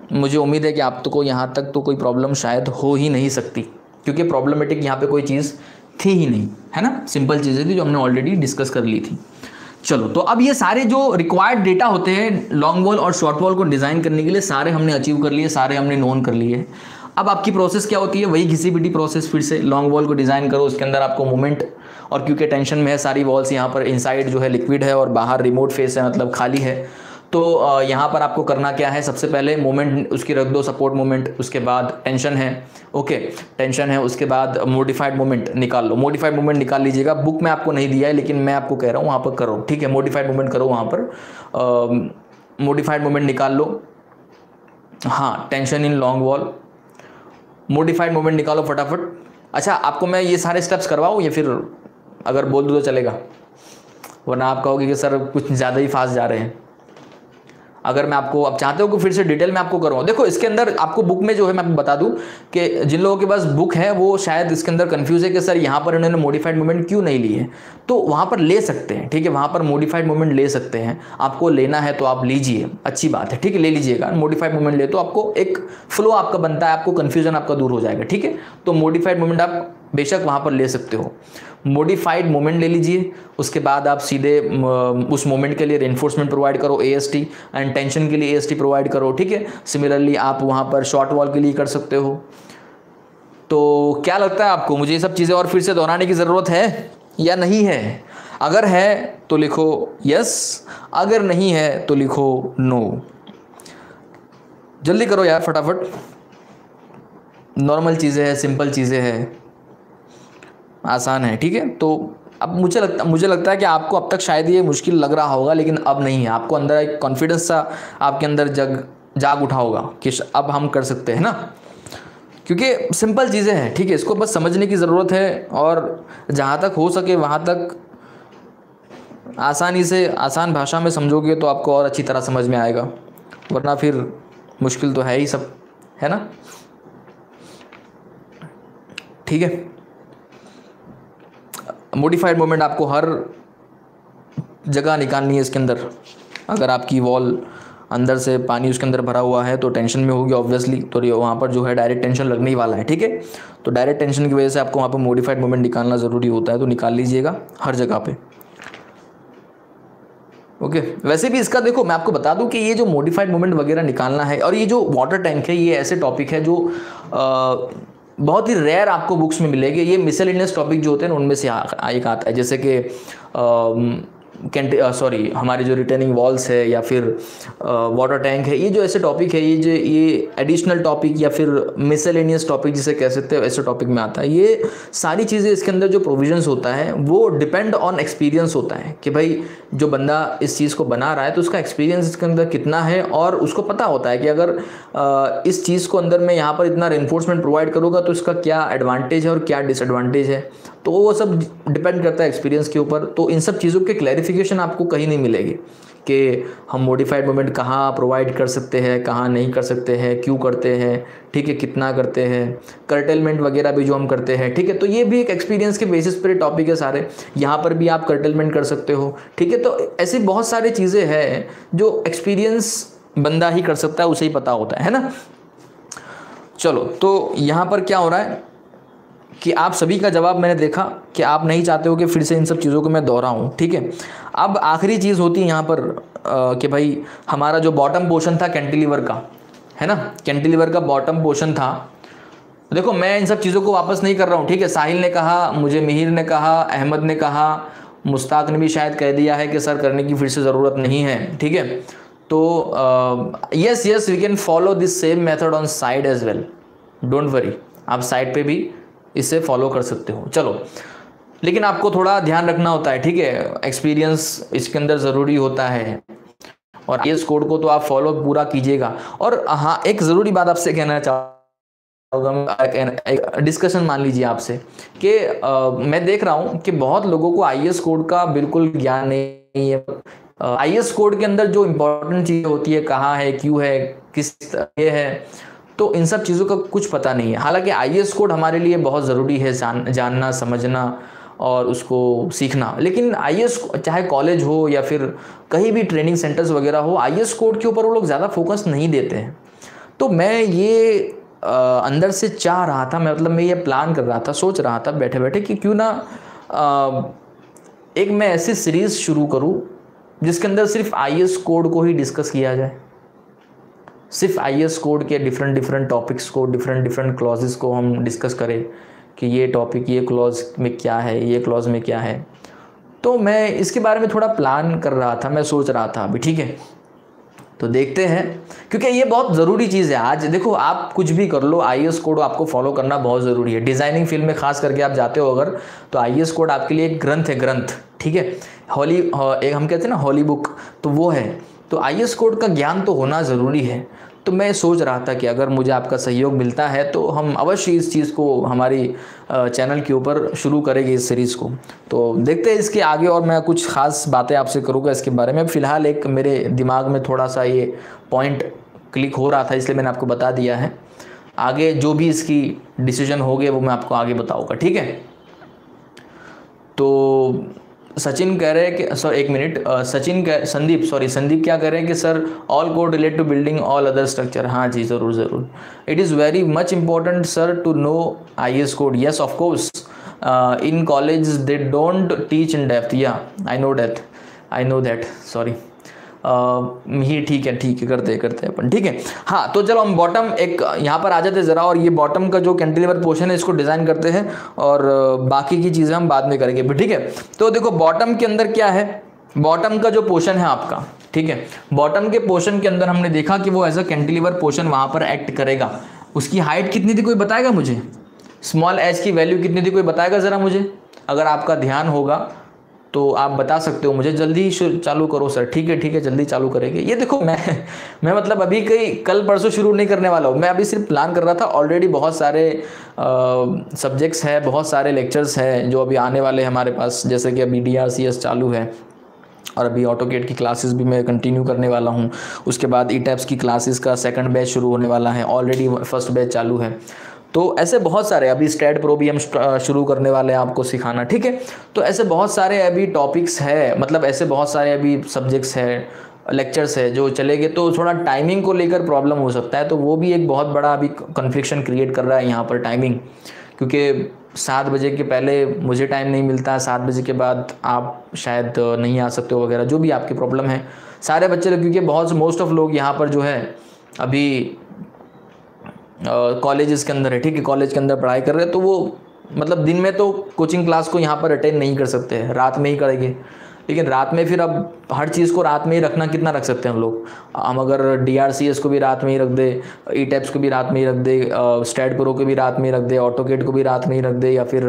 मुझे उम्मीद है कि आप तो को यहाँ तक तो कोई प्रॉब्लम शायद हो ही नहीं सकती, क्योंकि प्रॉब्लमेटिक यहाँ पे कोई चीज़ थी ही नहीं, है ना। सिंपल चीज़ें थी जो हमने ऑलरेडी डिस्कस कर ली थी। चलो, तो अब ये सारे जो रिक्वायर्ड डेटा होते हैं लॉन्ग वॉल और शॉर्ट वॉल को डिज़ाइन करने के लिए, सारे हमने अचीव कर लिए, सारे हमने नोन कर लिए। अब आपकी प्रोसेस क्या होती है, वही घिसी पिटी प्रोसेस, फिर से लॉन्ग वॉल को डिज़ाइन करो, उसके अंदर आपको मोमेंट, और क्योंकि टेंशन में है सारी वॉल्स, यहाँ पर इनसाइड जो है लिक्विड है और बाहर रिमोट फेस है, मतलब खाली है, तो यहाँ पर आपको करना क्या है, सबसे पहले मोमेंट उसकी रख दो, सपोर्ट मोमेंट, उसके बाद टेंशन है, ओके टेंशन है, उसके बाद मॉडिफाइड मोमेंट निकाल लो। मॉडिफाइड मोमेंट निकाल लीजिएगा, बुक में आपको नहीं दिया है लेकिन मैं आपको कह रहा हूँ वहाँ पर करो, ठीक है। मॉडिफाइड मोमेंट करो, वहाँ पर मॉडिफाइड मोमेंट निकाल लो। हाँ, tension in long wall, modified moment निकालो फटाफट। अच्छा, आपको मैं ये सारे स्टेप्स करवाऊँ या फिर अगर बोल दूँ तो चलेगा, वरना आप कहोगे कि सर कुछ ज़्यादा ही फास्ट जा रहे हैं। अगर मैं आपको, आप चाहते हो कि फिर से डिटेल में आपको करूँ, देखो इसके अंदर आपको बुक में जो है, मैं आपको बता दूं कि जिन लोगों के पास बुक है वो शायद इसके अंदर कंफ्यूज है कि सर यहाँ पर इन्होंने मॉडिफाइड मोमेंट क्यों नहीं लिए, तो वहाँ पर ले सकते हैं, ठीक है, वहाँ पर मॉडिफाइड मोमेंट ले सकते हैं। आपको लेना है तो आप लीजिए, अच्छी बात है, ठीक है, ले लीजिएगा। मॉडिफाइड मोमेंट ले तो आपको एक फ्लो आपका बनता है, आपको कन्फ्यूजन आपका दूर हो जाएगा, ठीक है। तो मॉडिफाइड मोमेंट आप बेशक वहाँ पर ले सकते हो, मॉडिफाइड मोमेंट ले लीजिए। उसके बाद आप सीधे उस मोमेंट के लिए रेनफोर्समेंट प्रोवाइड करो, एएसटी, एंड टेंशन के लिए एएसटी प्रोवाइड करो, ठीक है। सिमिलरली आप वहाँ पर शॉर्ट वॉल के लिए कर सकते हो। तो क्या लगता है आपको, मुझे ये सब चीज़ें और फिर से दोहराने की ज़रूरत है या नहीं है? अगर है तो लिखो यस, अगर नहीं है तो लिखो नो। जल्दी करो यार फटाफट, नॉर्मल चीज़ें हैं, सिंपल चीज़ें हैं, आसान है, ठीक है। तो अब मुझे लगता मुझे लगता है कि आपको अब तक शायद ये मुश्किल लग रहा होगा, लेकिन अब नहीं है। आपको अंदर एक कॉन्फिडेंस सा आपके अंदर जग जाग उठा होगा कि अब हम कर सकते हैं ना, क्योंकि सिंपल चीज़ें हैं, ठीक है। इसको बस समझने की ज़रूरत है, और जहाँ तक हो सके वहाँ तक आसानी से, आसान भाषा में समझोगे तो आपको और अच्छी तरह समझ में आएगा, वरना फिर मुश्किल तो है ही सब, है ना, ठीक है। मॉडिफाइड मोमेंट आपको हर जगह निकालनी है इसके अंदर। अगर आपकी वॉल अंदर से पानी उसके अंदर भरा हुआ है तो टेंशन में होगी ऑब्वियसली, तो वहाँ पर जो है डायरेक्ट टेंशन लगने ही वाला है, ठीक है। तो डायरेक्ट टेंशन की वजह से आपको वहाँ पर मॉडिफाइड मोमेंट निकालना ज़रूरी होता है, तो निकाल लीजिएगा हर जगह पे, ओके। वैसे भी इसका देखो, मैं आपको बता दूं कि ये जो मॉडिफाइड मोमेंट वगैरह निकालना है, और ये जो वाटर टैंक है, ये ऐसे टॉपिक है जो आ, बहुत ही रेयर आपको बुक्स में मिलेंगे। ये मिसलेनियस टॉपिक जो होते हैं ना, उनमें से एक आता है, जैसे कि कैंटी सॉरी हमारे जो रिटर्निंग वॉल्स है या फिर वाटर टैंक है, ये जो ऐसे टॉपिक है, ये जो ये एडिशनल टॉपिक या फिर मिसलेनियस टॉपिक जिसे कह सकते हो, ऐसे टॉपिक में आता है। ये सारी चीज़ें इसके अंदर जो प्रोविजंस होता है वो डिपेंड ऑन एक्सपीरियंस होता है कि भाई जो बंदा इस चीज़ को बना रहा है तो उसका एक्सपीरियंस इसके अंदर कितना है, और उसको पता होता है कि अगर आ, इस चीज़ को अंदर मैं यहाँ पर इतना रेनफोर्समेंट प्रोवाइड करूँगा तो इसका क्या एडवांटेज है और क्या डिसएडवांटेज है। तो वो सब डिपेंड करता है एक्सपीरियंस के ऊपर। तो इन सब चीज़ों के क्लैरिफिकेशन आपको कहीं नहीं मिलेगी कि हम मॉडिफाइड मोमेंट कहाँ प्रोवाइड कर सकते हैं, कहाँ नहीं कर सकते हैं, क्यों करते हैं, ठीक है, कितना करते हैं, कर्टेलमेंट वगैरह भी जो हम करते हैं, ठीक है। तो ये भी एक एक्सपीरियंस के बेसिस पर टॉपिक है सारे। यहाँ पर भी आप कर्टेलमेंट कर सकते हो, ठीक है। तो ऐसी बहुत सारी चीज़ें हैं जो एक्सपीरियंस बंदा ही कर सकता है, उसे ही पता होता है ना। चलो, तो यहाँ पर क्या हो रहा है कि आप सभी का जवाब मैंने देखा कि आप नहीं चाहते हो कि फिर से इन सब चीज़ों को मैं दोहराऊं, ठीक है। अब आखिरी चीज़ होती है यहाँ पर आ, कि भाई हमारा जो बॉटम पोर्शन था कैंटिलीवर का, है ना, कैंटिलीवर का बॉटम पोर्शन था। देखो मैं इन सब चीज़ों को वापस नहीं कर रहा हूँ, ठीक है। साहिल ने कहा, मुझे मिहिर ने कहा, अहमद ने कहा, मुश्ताक ने भी शायद कह दिया है कि सर करने की फिर से ज़रूरत नहीं है, ठीक है। तो yes yes we can follow this same method on side as well, don't worry, आप साइड पे भी इससे फॉलो कर सकते हो। चलो, लेकिन आपको थोड़ा ध्यान रखना होता है, ठीक है, एक्सपीरियंस इसके अंदर ज़रूरी होता है, और इस कोड को तो आप फॉलो पूरा कीजिएगा। और हाँ, एक ज़रूरी बात आपसे कहना चाहूँगा, एक डिस्कशन मान लीजिए आपसे कि मैं देख रहा हूँ कि बहुत लोगों को आई एस कोड का बिल्कुल ज्ञान नहीं है। आई एस कोड के अंदर जो इम्पोर्टेंट चीज़ होती है, कहाँ है, क्यों है, किस ये है, तो इन सब चीज़ों का कुछ पता नहीं है। हालांकि आई एस कोड हमारे लिए बहुत ज़रूरी है जान जानना, समझना और उसको सीखना, लेकिन आई एस चाहे कॉलेज हो या फिर कहीं भी ट्रेनिंग सेंटर्स वगैरह हो, आई एस कोड के ऊपर वो लोग ज़्यादा फोकस नहीं देते हैं। तो मैं ये आ, अंदर से चाह रहा था, मैं मतलब मैं ये प्लान कर रहा था, सोच रहा था बैठे बैठे कि क्यों ना आ, एक मैं ऐसी सीरीज़ शुरू करूं जिसके अंदर सिर्फ आई एस कोड को ही डिस्कस किया जाए, सिर्फ आई एस कोड के डिफरेंट डिफरेंट टॉपिक्स को, डिफरेंट डिफरेंट क्लॉजेस को हम डिस्कस करें कि ये टॉपिक ये क्लॉज में क्या है, ये क्लॉज में क्या है। तो मैं इसके बारे में थोड़ा प्लान कर रहा था, मैं सोच रहा था अभी, ठीक है। तो देखते हैं, क्योंकि ये बहुत ज़रूरी चीज़ है। आज देखो, आप कुछ भी कर लो, आई एस कोड आपको फॉलो करना बहुत ज़रूरी है। डिज़ाइनिंग फील्ड में खास करके आप जाते हो अगर, तो आई एस कोड आपके लिए एक ग्रंथ है, ग्रंथ, ठीक है। हॉली एक हम कहते हैं ना हॉली बुक, तो वो है। तो आई एस कोड का ज्ञान तो होना ज़रूरी है। तो मैं सोच रहा था कि अगर मुझे आपका सहयोग मिलता है तो हम अवश्य इस चीज़ को हमारी चैनल के ऊपर शुरू करेंगे, इस सीरीज़ को। तो देखते हैं इसके आगे, और मैं कुछ ख़ास बातें आपसे करूँगा इसके बारे में। फ़िलहाल एक मेरे दिमाग में थोड़ा सा ये पॉइंट क्लिक हो रहा था, इसलिए मैंने आपको बता दिया है। आगे जो भी इसकी डिसीजन होगी वो मैं आपको आगे बताऊँगा, ठीक है। तो सचिन कह रहे हैं कि सर एक मिनट, सचिन कह संदीप सॉरी संदीप क्या कह रहे हैं कि sir all code relate to building all other structure. हाँ जी, ज़रूर ज़रूर। It is very much important sir to know I S code. Yes of course, in college they don't teach in depth. Yeah I know that, I know that sorry ही ठीक है ठीक है करते करते अपन, ठीक है। हाँ, तो चलो हम बॉटम एक यहाँ पर आ जाते ज़रा, और ये बॉटम का जो कैंटिलीवर पोर्शन है इसको डिज़ाइन करते हैं, और बाकी की चीज़ें हम बाद में करेंगे, ठीक है। तो देखो बॉटम के अंदर क्या है, बॉटम का जो पोर्शन है आपका, ठीक है, बॉटम के पोर्शन के अंदर हमने देखा कि वो एज अ कैंटिलीवर पोर्शन वहाँ पर एक्ट करेगा। उसकी हाइट कितनी थी, कोई बताएगा मुझे? स्मॉल एच की वैल्यू कितनी थी, कोई बताएगा ज़रा मुझे? अगर आपका ध्यान होगा तो आप बता सकते हो मुझे। जल्दी चालू करो सर। ठीक है ठीक है, जल्दी चालू करेंगे। ये देखो मैं मैं मतलब अभी कई कल परसों शुरू नहीं करने वाला हूँ, मैं अभी सिर्फ प्लान कर रहा था। ऑलरेडी बहुत सारे सब्जेक्ट्स हैं, बहुत सारे लेक्चर्स हैं जो अभी आने वाले हैं हमारे पास, जैसे कि अभी डी आर सी एस चालू है, और अभी ऑटोकेड की क्लासेस भी मैं कंटिन्यू करने वाला हूँ। उसके बाद ई टैप्स की क्लासेस का सेकंड बैच शुरू होने वाला है, ऑलरेडी फर्स्ट बैच चालू है। तो ऐसे बहुत सारे, अभी स्टैट प्रो भी हम शुरू करने वाले हैं आपको सिखाना, ठीक है। तो ऐसे बहुत सारे अभी टॉपिक्स है, मतलब ऐसे बहुत सारे अभी सब्जेक्ट्स है, लेक्चर्स है जो चलेंगे। तो थोड़ा टाइमिंग को लेकर प्रॉब्लम हो सकता है, तो वो भी एक बहुत बड़ा अभी कन्फ्लिक्शन क्रिएट कर रहा है यहाँ पर, टाइमिंग। क्योंकि सात बजे के पहले मुझे टाइम नहीं मिलता, सात बजे के बाद आप शायद नहीं आ सकते हो वगैरह, जो भी आपकी प्रॉब्लम है। सारे बच्चे, क्योंकि बहुत मोस्ट ऑफ लोग यहाँ पर जो है अभी कॉलेजेस uh, के अंदर है, ठीक है, कॉलेज के अंदर पढ़ाई कर रहे हैं, तो वो मतलब दिन में तो कोचिंग क्लास को यहाँ पर अटेंड नहीं कर सकते, रात में ही करेंगे। लेकिन रात में फिर अब हर चीज़ को रात में ही रखना कितना रख सकते हैं हम लोग। हम अगर डी आर सी एस को भी रात में ही रख दे, ई टैप्स को भी रात में ही रख दे, स्टैट प्रो को भी रात में ही रख दे, ऑटोकेड को भी रात में ही रख दे, या फिर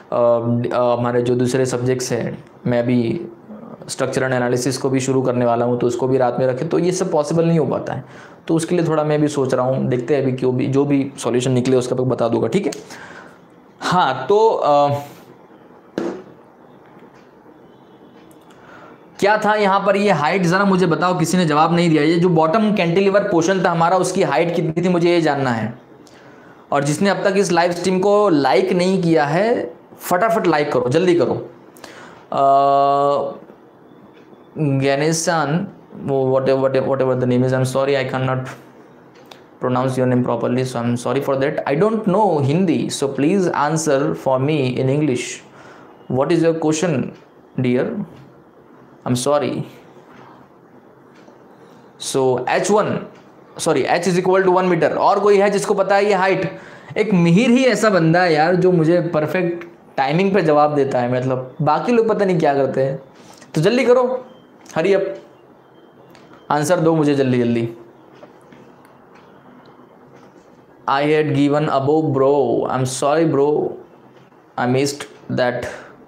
हमारे जो दूसरे सब्जेक्ट्स हैं, मैं भी स्ट्रक्चर एंड एनालिसिस को भी शुरू करने वाला हूँ, तो उसको भी रात में रखें, तो ये सब पॉसिबल नहीं हो पाता है। तो उसके लिए थोड़ा मैं भी सोच रहा हूँ, देखते हैं अभी क्यों भी जो भी सॉल्यूशन निकले उसका तो बता दूंगा, ठीक है। हाँ, तो आ, क्या था यहाँ पर, ये हाइट ज़रा मुझे बताओ, किसी ने जवाब नहीं दिया। ये जो बॉटम कैंटिलीवर पोर्शन था हमारा, उसकी हाइट कितनी थी, मुझे ये जानना है। और जिसने अब तक इस लाइव स्ट्रीम को लाइक नहीं किया है, फटाफट लाइक करो, जल्दी करो। Ganesan, whatever, whatever, whatever the name is, I'm sorry, I cannot pronounce your name properly, so I'm sorry for that. I don't know Hindi, so please answer for me in English. What is your question, dear? I'm sorry. So H one, sorry, H is equal to one meter. और कोई है जिसको पता है ये height? एक मिहिर ही ऐसा बंदा है यार जो मुझे परफेक्ट टाइमिंग पे जवाब देता है, मतलब बाकी लोग पता नहीं क्या करते हैं। तो जल्दी करो, हरी अप, आंसर दो मुझे जल्दी जल्दी। I had given above, bro. I'm sorry, bro. I missed that.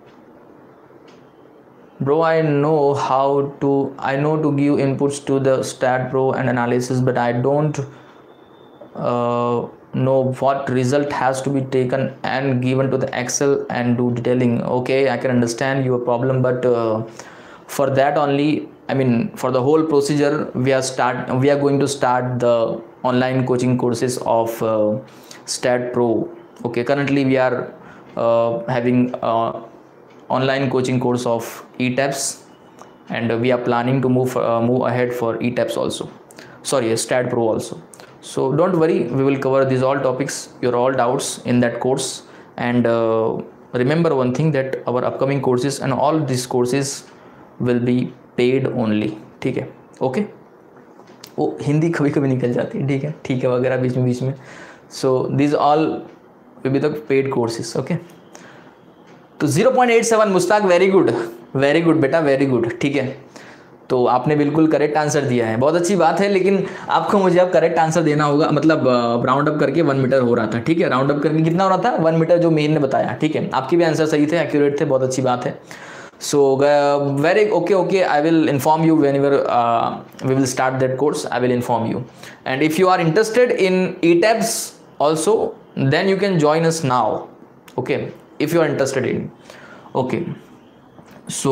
Bro, I know how to. I know to give inputs to the stat pro and analysis, but I don't uh, know what result has to be taken and given to the Excel and do detailing. Okay, I can understand your problem, but uh, for that only, I mean, for the whole procedure, we are start. We are going to start the online coaching courses of uh, Stat Pro. Okay, currently we are uh, having uh, online coaching course of E TAPS, and we are planning to move uh, move ahead for E TAPS also. Sorry, Stat Pro also. So don't worry, we will cover these all topics, your all doubts in that course. And uh, remember one thing, that our upcoming courses and all these courses will be paid only. ठीक है, okay. वो हिंदी कभी कभी निकल जाती है, ठीक है ठीक है वगैरह बीच में बीच में. So this all will be the paid courses. Okay, तो zero point eight seven Mushtaq, very good very good बेटा, वेरी गुड. ठीक है, तो आपने बिल्कुल करेक्ट आंसर दिया है, बहुत अच्छी बात है. लेकिन आपको मुझे अब करेक्ट आंसर देना होगा, मतलब राउंड अप करके वन मीटर हो रहा था. ठीक है, राउंड अप करके कितना हो रहा था, वन मीटर, जो मेन ने बताया. ठीक है, आपके भी आंसर सही थे, एक्यूरेट थे, बहुत अच्छी बात है. So very okay okay, I will inform you whenever we will start that course, I will inform you. And if you are interested in E tabs also, then you can join us now. Okay, if you are interested in. Okay, so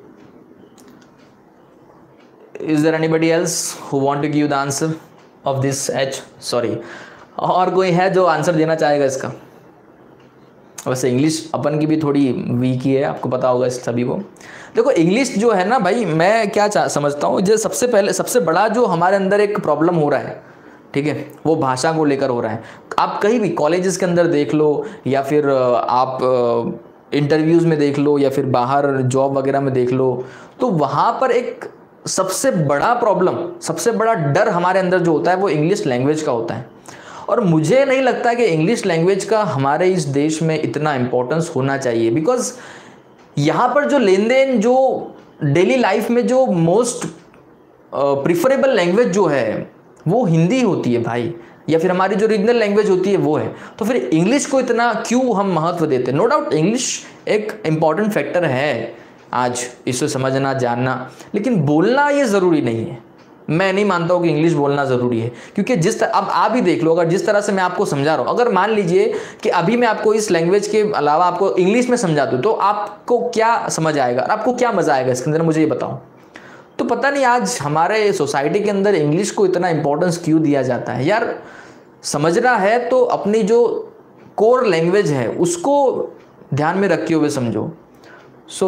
is there anybody else who want to give the answer of this H? Sorry, और कोई है जो answer देना चाहेगा इसका? वैसे English अपन की भी थोड़ी वीक ही है, आपको पता होगा इस सभी को. देखो इंग्लिश जो है ना भाई, मैं क्या समझता हूँ, जो सबसे पहले सबसे बड़ा जो हमारे अंदर एक प्रॉब्लम हो रहा है, ठीक है, वो भाषा को लेकर हो रहा है. आप कहीं भी कॉलेजेस के अंदर देख लो, या फिर आप इंटरव्यूज़ में देख लो, या फिर बाहर जॉब वगैरह में देख लो, तो वहाँ पर एक सबसे बड़ा प्रॉब्लम, सबसे बड़ा डर हमारे अंदर जो होता है वो इंग्लिश लैंग्वेज का होता है. और मुझे नहीं लगता कि इंग्लिश लैंग्वेज का हमारे इस देश में इतना इम्पोर्टेंस होना चाहिए, बिकॉज यहाँ पर जो लेन देन, जो डेली लाइफ में जो मोस्ट प्रिफरेबल लैंग्वेज जो है वो हिंदी होती है भाई, या फिर हमारी जो रीजनल लैंग्वेज होती है वो है. तो फिर इंग्लिश को इतना क्यों हम महत्व देते हैं? नो डाउट इंग्लिश एक इम्पॉर्टेंट फैक्टर है आज, इसे समझना जानना, लेकिन बोलना ये ज़रूरी नहीं है. मैं नहीं मानता हूँ कि इंग्लिश बोलना ज़रूरी है, क्योंकि जिस तरह अब आप ही देख लो, अगर जिस तरह से मैं आपको समझा रहा हूँ, अगर मान लीजिए कि अभी मैं आपको इस लैंग्वेज के अलावा आपको इंग्लिश में समझा दूँ, तो आपको क्या समझ आएगा, आपको क्या मज़ा आएगा इसके अंदर, मुझे ये बताओ. तो पता नहीं आज हमारे सोसाइटी के अंदर इंग्लिश को इतना इम्पोर्टेंस क्यों दिया जाता है. यार समझना है तो अपनी जो कोर लैंग्वेज है उसको ध्यान में रखते हुए समझो. सो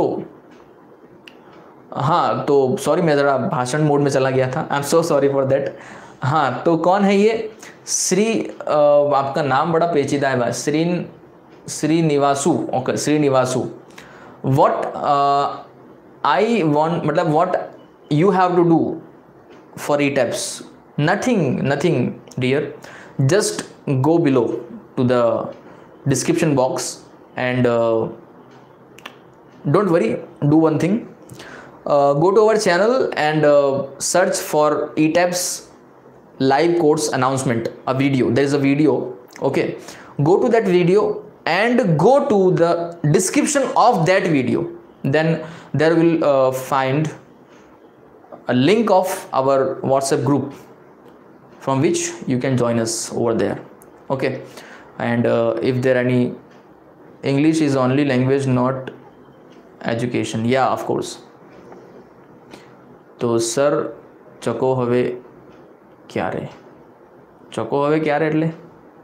हाँ, तो सॉरी मैं ज़रा भाषण मोड में चला गया था, I am so sorry for that. हाँ, तो कौन है ये? श्री आ, आपका नाम बड़ा पेचीदा है भाई, Shri Srinivasu. Okay, Srinivasu. What I want, मतलब what you have to do for E TABS? Nothing, nothing dear, just go below to the description box and uh, don't worry, do one thing, uh, go to our channel and uh, search for E TABS live course announcement, a video, there is a video. Okay, go to that video and go to the description of that video, then there will uh, find a link of our WhatsApp group from which you can join us over there. Okay, and uh, if there any English is only language, not education. Yeah, of course. तो sir चको हवे क्या रे, चको हवे क्या रे એટલે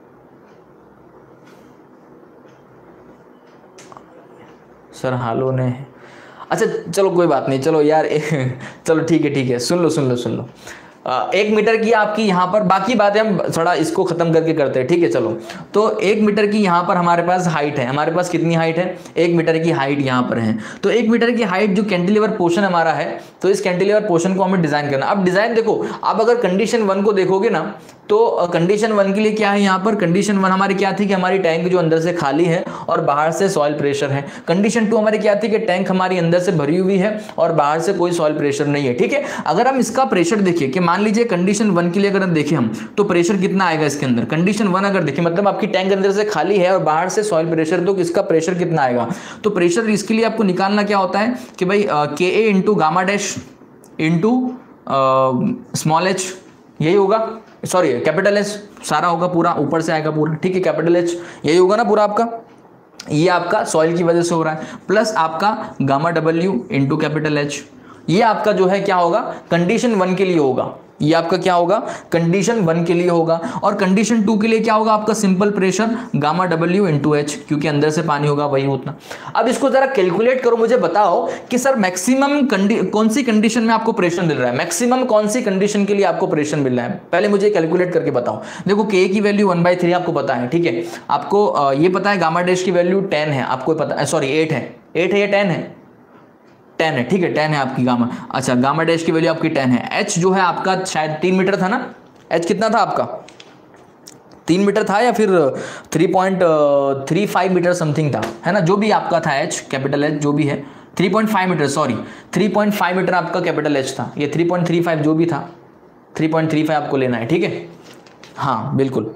sir हालो ने, अच्छा चलो कोई बात नहीं, चलो यार चलो ठीक है ठीक है, सुन लो सुन लो सुन लो. आ, एक मीटर की आपकी यहाँ पर, बाकी बातें हम थोड़ा इसको ख़त्म करके करते हैं, ठीक है. चलो, तो एक मीटर की यहाँ पर हमारे पास हाइट है, हमारे पास कितनी हाइट है, एक मीटर की हाइट यहाँ पर है. तो एक मीटर की हाइट जो कैंटिलीवर पोर्शन हमारा है, तो इस कैंटिलीवर पोर्शन को हमें डिज़ाइन करना. अब डिज़ाइन देखो, आप अगर कंडीशन वन को देखोगे ना, तो कंडीशन वन के लिए क्या है यहाँ पर, कंडीशन वन हमारी क्या थी कि हमारी टैंक जो अंदर से खाली है और बाहर से सॉइल प्रेशर है. कंडीशन टू हमारी क्या थी कि टैंक हमारी अंदर से भरी हुई है और बाहर से कोई सॉइल प्रेशर नहीं है. ठीक है, अगर हम इसका प्रेशर देखिए कि मान लीजिए कंडीशन वन के लिए अगर हम देखें हम, तो प्रेशर कितना आएगा इसके अंदर, कंडीशन वन अगर देखें, मतलब आपकी टैंक अंदर से खाली है और बाहर से सॉइल प्रेशर, तो इसका प्रेशर कितना आएगा. तो प्रेशर इसके लिए आपको निकालना क्या होता है कि भाई के A into gamma dash into small H, यही होगा, सॉरी कैपिटल एच सारा होगा, पूरा ऊपर से आएगा पूरा. ठीक है, कैपिटल एच यही होगा ना पूरा आपका, ये आपका सॉइल की वजह से हो रहा है, प्लस आपका gamma W into capital H. ये आपका जो है क्या होगा, कंडीशन वन के लिए होगा, ये आपका क्या होगा, कंडीशन वन के लिए होगा। और कंडीशन टू के लिए क्या होगा आपका, simple pressure gamma W into H, क्योंकि अंदर से पानी होगा वही उतना। अब इसको जरा कैलकुलेट करो, मुझे बताओ कि सर मैक्सिमम कौन सी कंडीशन में आपको प्रेशर मिल रहा है, मैक्सिमम कौन सी कंडीशन के लिए आपको प्रेशर मिल रहा है, पहले मुझे कैलकुलेट करके बताओ। देखो के की वैल्यू वन बाई थ्री आपको पता है, ठीक है, आपको ये पता है गामा डैश की वैल्यू टेन है, आपको पता है, सॉरी एट है, एट है या टेन है, टेन है, ठीक है, टेन है आपकी गामा, अच्छा गामा डैश की वैल्यू आपकी टेन है। एच जो है आपका शायद तीन मीटर था ना, एच कितना था आपका, तीन मीटर था या फिर three point three five metre something था, है ना, जो भी आपका था एच, कैपिटल एच जो भी है, three point five metre, sorry three point five metre आपका कैपिटल एच था, ये थ्री पॉइंट थ्री फाइव जो भी था, थ्री पॉइंट थ्री फाइव आपको लेना है, ठीक है, हाँ बिल्कुल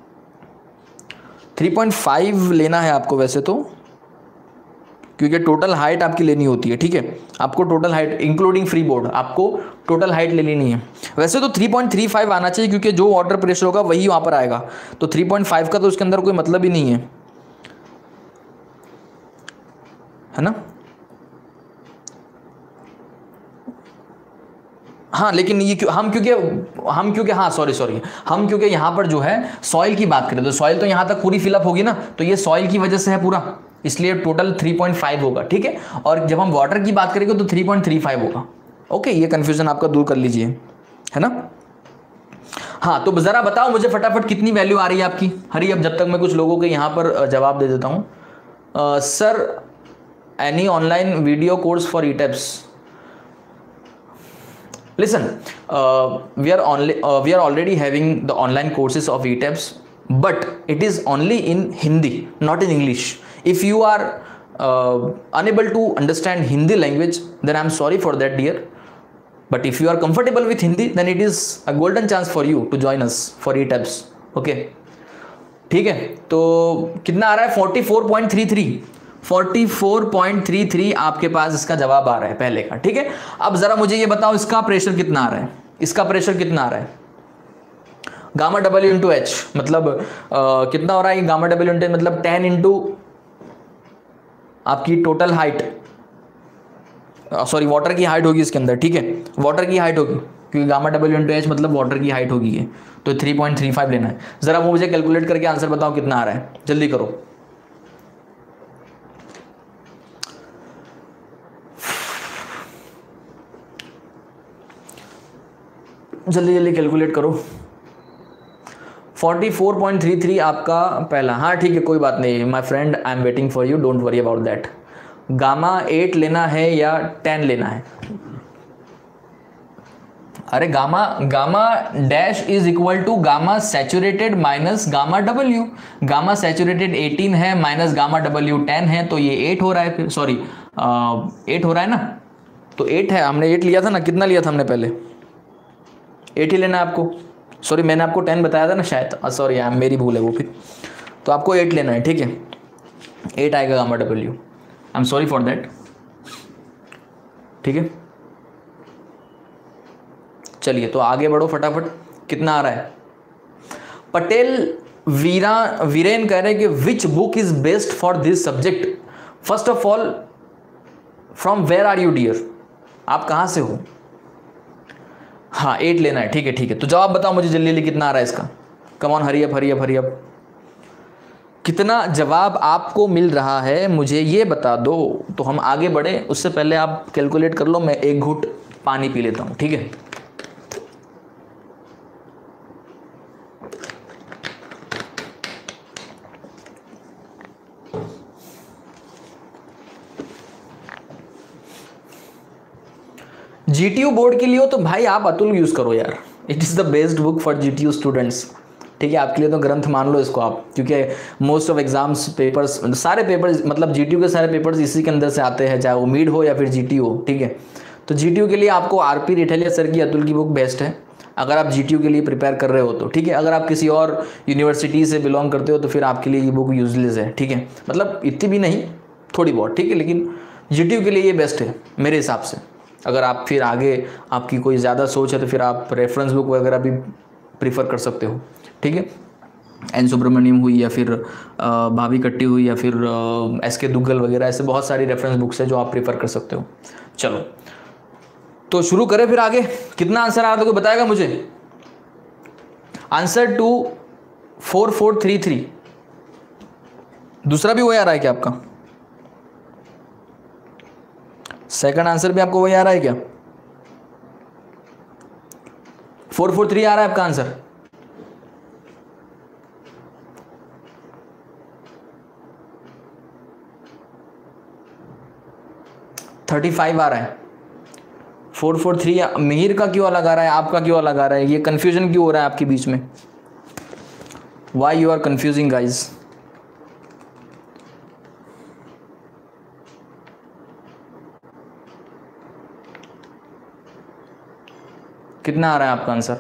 थ्री पॉइंट फाइव लेना है आपको वैसे तो, क्योंकि टोटल हाइट आपकी लेनी होती है, ठीक है, आपको total height including free board आपको टोटल हाइट ले लेनी है। वैसे तो थ्री पॉइंट थ्री फाइव आना चाहिए, क्योंकि जो वाटर प्रेशर होगा वही वहाँ पर आएगा, तो थ्री पॉइंट फाइव का तो उसके अंदर कोई मतलब ही नहीं है, है ना। हाँ लेकिन ये क्यों, हम क्योंकि हम क्योंकि हाँ सॉरी सॉरी हम क्योंकि यहाँ पर जो है सॉइल की बात करें तो सॉइल तो यहाँ तक पूरी फिलअप होगी ना, तो ये सॉइल की वजह से है पूरा, इसलिए टोटल थ्री पॉइंट फाइव होगा, ठीक है। और जब हम वाटर की बात करेंगे तो थ्री पॉइंट थ्री फाइव होगा। ओके, ये कंफ्यूजन आपका दूर कर लीजिए, है ना। हाँ तो जरा बताओ मुझे फटाफट कितनी वैल्यू आ रही है आपकी। हरी, अब जब तक मैं कुछ लोगों के यहाँ पर जवाब दे देता हूँ। Sir any online video course for ETABS, listen, uh, we are only uh, we are already having the online courses of E TAPS, but it is only in Hindi, not in English. If you are uh, unable to understand Hindi language, then I'm sorry for that, dear. But if you are comfortable with Hindi, then it is a golden chance for you to join us for E TAPS. Okay, ठीक है। तो कितना आ रहा है, forty four point three three, forty four point three three आपके पास इसका जवाब आ रहा है पहले का, ठीक है। अब जरा मुझे ये बताओ इसका प्रेशर कितना आ रहा है, इसका प्रेशर कितना आ रहा है, गामा डब्ल्यू इंटू एच मतलब आ, कितना हो रहा है गामा डब्ल्यू इंटू, मतलब टेन इंटू आपकी टोटल हाइट, सॉरी वाटर की हाइट होगी इसके अंदर, ठीक है, वाटर की हाइट होगी, क्योंकि गामा डब्ल्यू इंटू एच मतलब वाटर की हाइट होगी ये, तो थ्री पॉइंट थ्री फाइव लेना है। जरा वो मुझे कैलकुलेट करके आंसर बताओ कितना आ रहा है, जल्दी करो। जल्दी जल्दी कैलकुलेट करो। Forty four point three three आपका पहला, हाँ ठीक है कोई बात नहीं my friend, I am waiting for you, don't worry about that. Gamma eight लेना है या टेन लेना है, अरे gamma gamma dash is equal to gamma saturated minus gamma W, gamma saturated eighteen है माइनस गामा डब्ल्यू टेन है, तो ये एट हो रहा है, फिर सॉरी एट हो रहा है ना, तो एट है, हमने एट लिया था ना, कितना लिया था हमने पहले, एट ही लेना है आपको, सॉरी मैंने आपको टेन बताया था ना शायद, सॉरी यार मेरी भूल है वो, फिर तो आपको एट लेना है, ठीक है, एट आएगा gamma W, I am sorry for that, ठीक है। चलिए तो आगे बढ़ो फटाफट, कितना आ रहा है। पटेल वीरा वीरेन कह रहे हैं कि which book is best for this subject. First of all from where are you dear, आप कहाँ से हो। हाँ एट लेना है, ठीक है ठीक है, तो जवाब बताओ मुझे जल्दी जल्दी कितना आ रहा है इसका, come on hurry up hurry up hurry up, कितना जवाब आपको मिल रहा है मुझे ये बता दो, तो हम आगे बढ़े उससे पहले आप कैलकुलेट कर लो, मैं एक घूंट पानी पी लेता हूँ, ठीक है। जीटीयू बोर्ड के लिए हो तो भाई आप अतुल यूज़ करो यार, it is the best book for GTU students, ठीक है, आपके लिए तो ग्रंथ मान लो इसको आप, क्योंकि मोस्ट ऑफ एग्जाम्स पेपर्स, सारे पेपर्स मतलब जीटीयू के सारे पेपर्स इसी के अंदर से आते हैं, चाहे वो मीड हो या फिर जीटीयू हो, ठीक है। तो जीटीयू के लिए आपको आरपी रिठलिया सर की अतुल की बुक बेस्ट है, अगर आप जीटीयू के लिए प्रिपेयर कर रहे हो तो, ठीक है। अगर आप किसी और यूनिवर्सिटी से बिलोंग करते हो तो फिर आपके लिए ये बुक यूजलेस है, ठीक है, मतलब इतनी भी नहीं, थोड़ी बहुत, ठीक है, लेकिन जीटीयू के लिए ये बेस्ट है मेरे हिसाब से। अगर आप फिर आगे आपकी कोई ज़्यादा सोच है तो फिर आप रेफरेंस बुक वगैरह भी प्रीफर कर सकते हो, ठीक है, एन सुब्रमण्यम हुई या फिर भाभी कट्टी हुई या फिर एस के दुग्गल वगैरह, ऐसे बहुत सारी रेफरेंस बुक्स है जो आप प्रीफर कर सकते हो। चलो तो शुरू करें फिर आगे। कितना आंसर आ रहा था कोई बताएगा मुझे? Answer two four four three three. दूसरा भी वही आ रहा है क्या आपका? सेकंड आंसर भी आपको वही आ रहा है क्या? फोर फोर थ्री आ रहा है आपका आंसर? थर्टी फाइव आ रहा है। फोर फोर थ्री मिहिर का क्यों अलग आ रहा है, आपका क्यों अलग आ रहा है? ये कंफ्यूजन क्यों हो रहा है आपके बीच में? Why you are confusing guys? कितना आ रहा है आपका answer?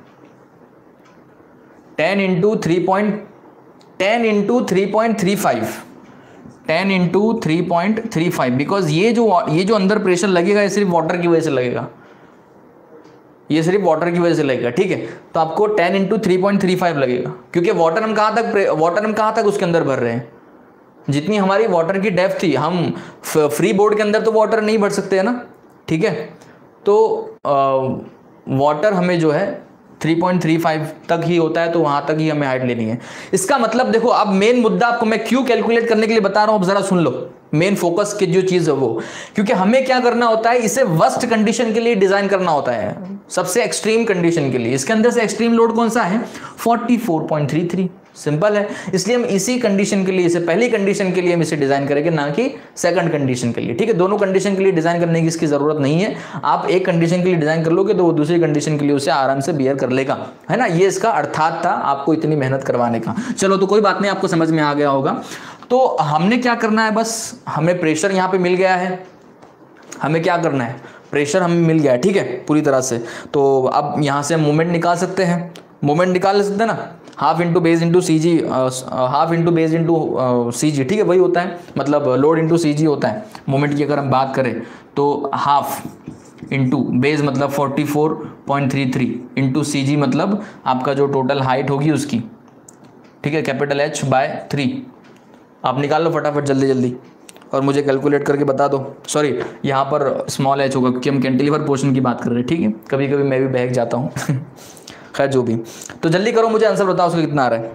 Ten into three point ten into three point three five ten into three point three five because ये जो ये जो अंदर प्रेशर लगेगा ये सिर्फ वाटर की वजह से लगेगा, ये सिर्फ वाटर की वजह से लगेगा। ठीक है, तो आपको ten into three point three five लगेगा, क्योंकि वाटर हम कहाँ तक वाटर हम कहाँ तक उसके अंदर भर रहे हैं, जितनी हमारी वाटर की डेप्थ थी। हम फ्री बोर्ड के अंदर तो वाटर नहीं भर सकते है ना। ठीक है, तो वाटर हमें जो है थ्री पॉइंट थ्री फाइव तक ही होता है, तो वहां तक ही हमें हाइट लेनी है। इसका मतलब देखो, अब मेन मुद्दा आपको मैं क्यों कैलकुलेट करने के लिए बता रहा हूं, अब जरा सुन लो। मेन फोकस की जो चीज है वो, क्योंकि हमें क्या करना होता है, इसे वर्स्ट कंडीशन के लिए डिजाइन करना होता है, सबसे एक्सट्रीम कंडीशन के लिए। इसके अंदर से एक्सट्रीम लोड कौन सा है? Forty four point three three. Simple है, इसलिए हम इसी कंडीशन के लिए, इसे पहली कंडीशन के लिए हम इसे डिजाइन करेंगे, ना कि सेकंड कंडीशन के लिए। ठीक है, दोनों कंडीशन के लिए डिजाइन करने की इसकी जरूरत नहीं है। आप एक कंडीशन के लिए डिजाइन कर लोगे तो वो दूसरी कंडीशन के लिए उसे आराम से बियर कर लेगा, है ना। ये इसका अर्थात था आपको इतनी मेहनत करवाने का। चलो तो कोई बात नहीं, आपको समझ में आ गया होगा। तो हमने क्या करना है, बस हमें प्रेशर यहाँ पे मिल गया है, हमें क्या करना है, प्रेशर हमें मिल गया है। ठीक है, पूरी तरह से। तो अब यहाँ से मोमेंट निकाल सकते हैं, मोमेंट निकाल सकते हैं ना, half into base into C G, half into base into C G. ठीक है, वही होता है, मतलब लोड इंटू सी जी होता है मोमेंट की। अगर हम बात करें तो हाफ इंटू बेस मतलब forty four point three three into C G मतलब आपका जो टोटल हाइट होगी उसकी। ठीक है, कैपिटल एच बाय थ्री। आप निकाल लो फटाफट जल्दी जल्दी और मुझे कैलकुलेट करके बता दो। सॉरी, यहाँ पर स्मॉल एच होगा क्योंकि हम कैंटिलीवर पोर्शन की बात कर रहे हैं। ठीक है, कभी कभी मैं भी बहक जाता हूँ खैर जो भी, तो जल्दी करो, मुझे आंसर बताओ उसका कितना आ रहा है।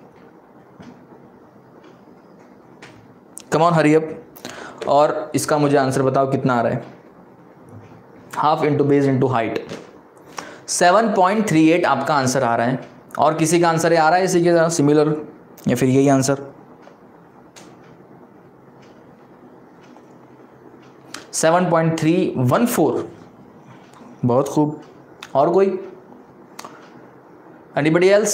कम ऑन हरी अप, और इसका मुझे आंसर बताओ कितना आ रहा है। Half into base into height, seven point three eight आपका आंसर आ रहा है। और किसी का आंसर आ रहा है इसी के सिमिलर, या फिर यही आंसर? Seven point three one four. बहुत खूब। और कोई? Anybody else?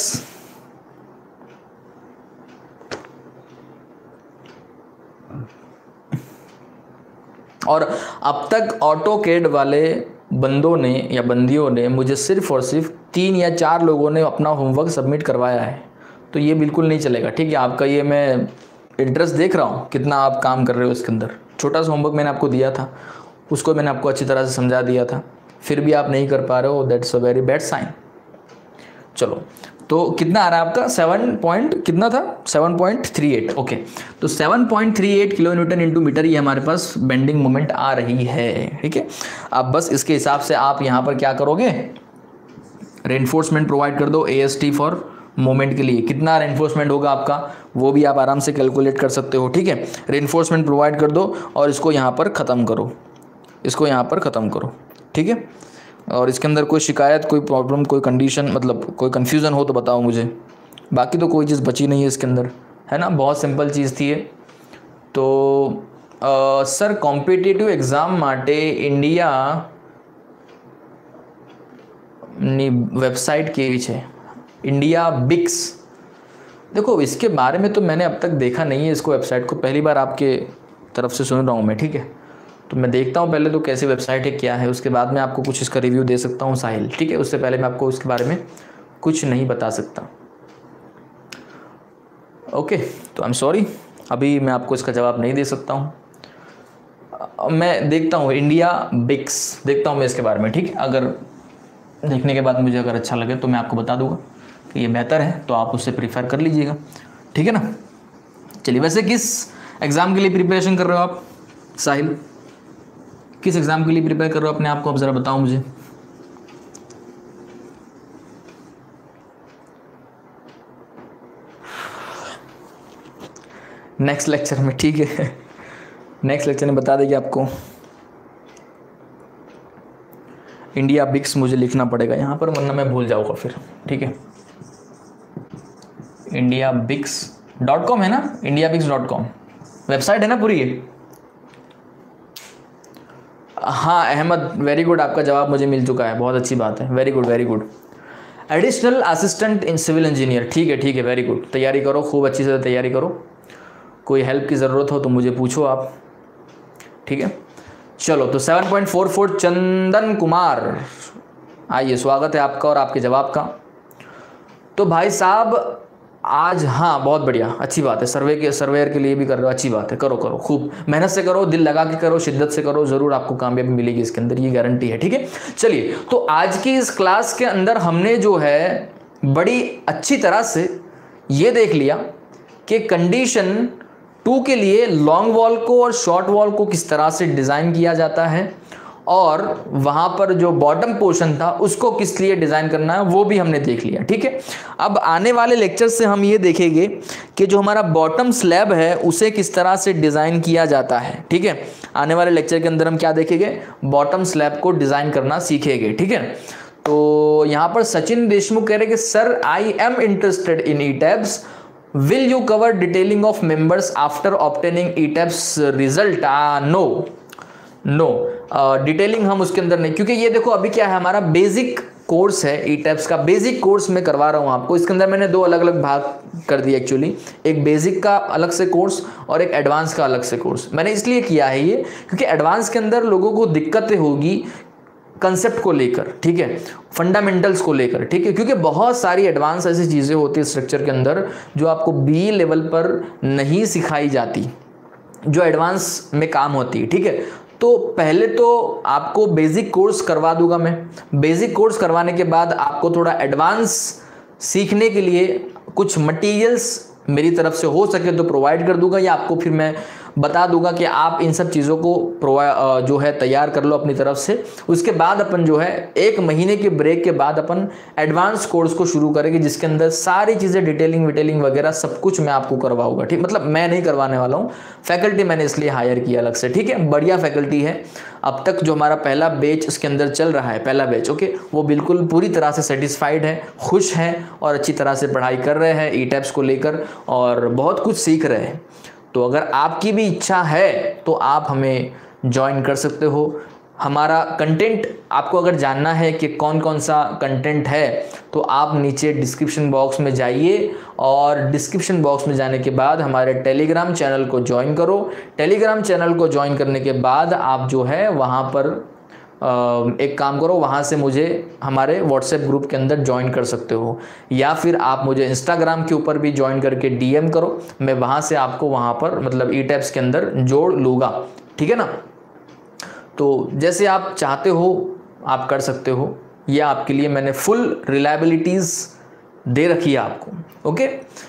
और अब तक ऑटोकेड वाले बंदों ने या बंदियों ने मुझे सिर्फ और सिर्फ तीन या चार लोगों ने अपना होमवर्क सबमिट करवाया है, तो ये बिल्कुल नहीं चलेगा। ठीक है, आपका ये मैं इंटरेस्ट देख रहा हूँ कितना आप काम कर रहे हो इसके अंदर। छोटा सा होमवर्क मैंने आपको दिया था, उसको मैंने आपको अच्छी तरह से समझा दिया था, फिर भी आप नहीं कर पा रहे हो, that's a very bad sign. चलो, तो कितना आ रहा है आपका? सेवन पॉइंट कितना था? Seven point three eight. Okay, तो seven point three eight kilo newton into metre ये हमारे पास बेंडिंग मोमेंट आ रही है। ठीक है, अब बस इसके हिसाब से आप यहाँ पर क्या करोगे, रेनफोर्समेंट प्रोवाइड कर दो, A S T for moment के लिए। कितना रेनफोर्समेंट होगा आपका वो भी आप आराम से कैलकुलेट कर सकते हो। ठीक है, रेनफोर्समेंट प्रोवाइड कर दो और इसको यहाँ पर ख़त्म करो, इसको यहाँ पर ख़त्म करो। ठीक है, और इसके अंदर कोई शिकायत, कोई प्रॉब्लम, कोई कंडीशन, मतलब कोई कन्फ्यूज़न हो तो बताओ मुझे। बाकी तो कोई चीज़ बची नहीं है इसके अंदर, है ना। बहुत सिंपल चीज़ थी ये। तो आ, सर कॉम्पिटिटिव एग्ज़ाम माटे इंडिया ની વેબસાઇટ કેવી છે? India Bix. देखो इसके बारे में तो मैंने अब तक देखा नहीं है इसको, वेबसाइट को पहली बार आपके तरफ से सुन रहा हूँ मैं। ठीक है, तो मैं देखता हूँ पहले तो कैसी वेबसाइट है, क्या है, उसके बाद मैं आपको कुछ इसका रिव्यू दे सकता हूँ साहिल। ठीक है, उससे पहले मैं आपको उसके बारे में कुछ नहीं बता सकता। ओके, तो आई एम सॉरी, अभी मैं आपको इसका जवाब नहीं दे सकता हूँ। मैं देखता हूँ इंडिया बिक्स, देखता हूँ मैं इसके बारे में। ठीक है, अगर देखने के बाद मुझे अगर अच्छा लगे तो मैं आपको बता दूंगा कि ये बेहतर है, तो आप उससे प्रीफर कर लीजिएगा। ठीक है ना। चलिए, वैसे किस एग्ज़ाम के लिए प्रिपरेशन कर रहे हो आप साहिल? किस एग्ज़ाम के लिए प्रिपेयर कर रहे हो अपने आप को, आप ज़रा बताओ मुझे। नेक्स्ट लेक्चर में, ठीक है, नेक्स्ट लेक्चर में बता देंगे आपको। इंडिया बिक्स मुझे लिखना पड़ेगा यहाँ पर, वरना मैं भूल जाऊँगा फिर, ठीक है। इंडिया बिक्स डॉट कॉम है ना, India Bix dot com website है ना पूरी ये। हाँ अहमद, वेरी गुड, आपका जवाब मुझे मिल चुका है, बहुत अच्छी बात है, very good very good. Additional assistant in civil engineer, ठीक है ठीक है, वेरी गुड, तैयारी करो, खूब अच्छी से तैयारी करो। कोई हेल्प की ज़रूरत हो तो मुझे पूछो आप, ठीक है। चलो तो seven point four four Chandan Kumar, आइए स्वागत है आपका और आपके जवाब का। तो भाई साहब आज, हाँ बहुत बढ़िया, अच्छी बात है, सर्वे के सर्वेयर के लिए भी कर रहे हो, अच्छी बात है, करो करो, खूब मेहनत से करो, दिल लगा के करो, शिद्दत से करो, ज़रूर आपको कामयाबी मिलेगी इसके अंदर, ये गारंटी है, ठीक है। चलिए तो आज की इस क्लास के अंदर हमने जो है बड़ी अच्छी तरह से ये देख लिया कि कंडीशन टू के लिए लॉन्ग वॉल को और शॉर्ट वॉल को किस तरह से डिज़ाइन किया जाता है, और वहाँ पर जो बॉटम पोर्शन था उसको किस लिए डिज़ाइन करना है वो भी हमने देख लिया, ठीक है। अब आने वाले लेक्चर से हम ये देखेंगे कि जो हमारा बॉटम स्लैब है उसे किस तरह से डिज़ाइन किया जाता है, ठीक है। आने वाले लेक्चर के अंदर हम क्या देखेंगे, बॉटम स्लैब को डिज़ाइन करना सीखेंगे, ठीक है। तो यहाँ पर सचिन देशमुख कह रहे कि sir I am interested in E tabs, will you cover detailing of members after obtaining E tabs result. No no detailing हम उसके अंदर नहीं, क्योंकि ये देखो अभी क्या है, हमारा बेसिक कोर्स है, ई टैब्स का बेसिक कोर्स मैं करवा रहा हूँ आपको। इसके अंदर मैंने दो अलग अलग भाग कर दिए एक्चुअली, एक बेसिक का अलग से कोर्स और एक एडवांस का अलग से कोर्स। मैंने इसलिए किया है ये क्योंकि एडवांस के अंदर लोगों को दिक्कतें होगी कंसेप्ट को लेकर, ठीक है, फंडामेंटल्स को लेकर, ठीक है, क्योंकि बहुत सारी एडवांस ऐसी चीज़ें होती है स्ट्रक्चर के अंदर जो आपको बी लेवल पर नहीं सिखाई जाती, जो एडवांस में काम होती है, ठीक है। तो पहले तो आपको बेसिक कोर्स करवा दूंगा मैं, बेसिक कोर्स करवाने के बाद आपको थोड़ा एडवांस सीखने के लिए कुछ मटेरियल्स मेरी तरफ से हो सके तो प्रोवाइड कर दूंगा, या आपको फिर मैं बता दूंगा कि आप इन सब चीज़ों को प्रोवाइड जो है तैयार कर लो अपनी तरफ से। उसके बाद अपन जो है एक महीने के ब्रेक के बाद अपन एडवांस कोर्स को शुरू करेंगे, जिसके अंदर सारी चीज़ें डिटेलिंग विटेलिंग वगैरह सब कुछ मैं आपको करवाऊंगा, ठीक, मतलब मैं नहीं करवाने वाला हूँ, फैकल्टी मैंने इसलिए हायर किया अलग से, ठीक है, बढ़िया फैकल्टी है। अब तक जो हमारा पहला बैच इसके अंदर चल रहा है, पहला बैच, ओके, वो बिल्कुल पूरी तरह से सेटिस्फाइड है, खुश हैं और अच्छी तरह से पढ़ाई कर रहे हैं ई टैब्स को लेकर और बहुत कुछ सीख रहे हैं। तो अगर आपकी भी इच्छा है तो आप हमें ज्वाइन कर सकते हो। हमारा कंटेंट आपको अगर जानना है कि कौन कौन सा कंटेंट है तो आप नीचे डिस्क्रिप्शन बॉक्स में जाइए और डिस्क्रिप्शन बॉक्स में जाने के बाद हमारे टेलीग्राम चैनल को ज्वाइन करो। टेलीग्राम चैनल को ज्वाइन करने के बाद आप जो है वहाँ पर एक काम करो, वहाँ से मुझे हमारे व्हाट्सएप ग्रुप के अंदर ज्वाइन कर सकते हो, या फिर आप मुझे इंस्टाग्राम के ऊपर भी ज्वाइन करके डीएम करो, मैं वहाँ से आपको वहाँ पर मतलब ई टैब्स के अंदर जोड़ लूँगा, ठीक है ना। तो जैसे आप चाहते हो आप कर सकते हो, ये आपके लिए मैंने फुल रिलायबिलिटीज़ दे रखी है आपको, ओके।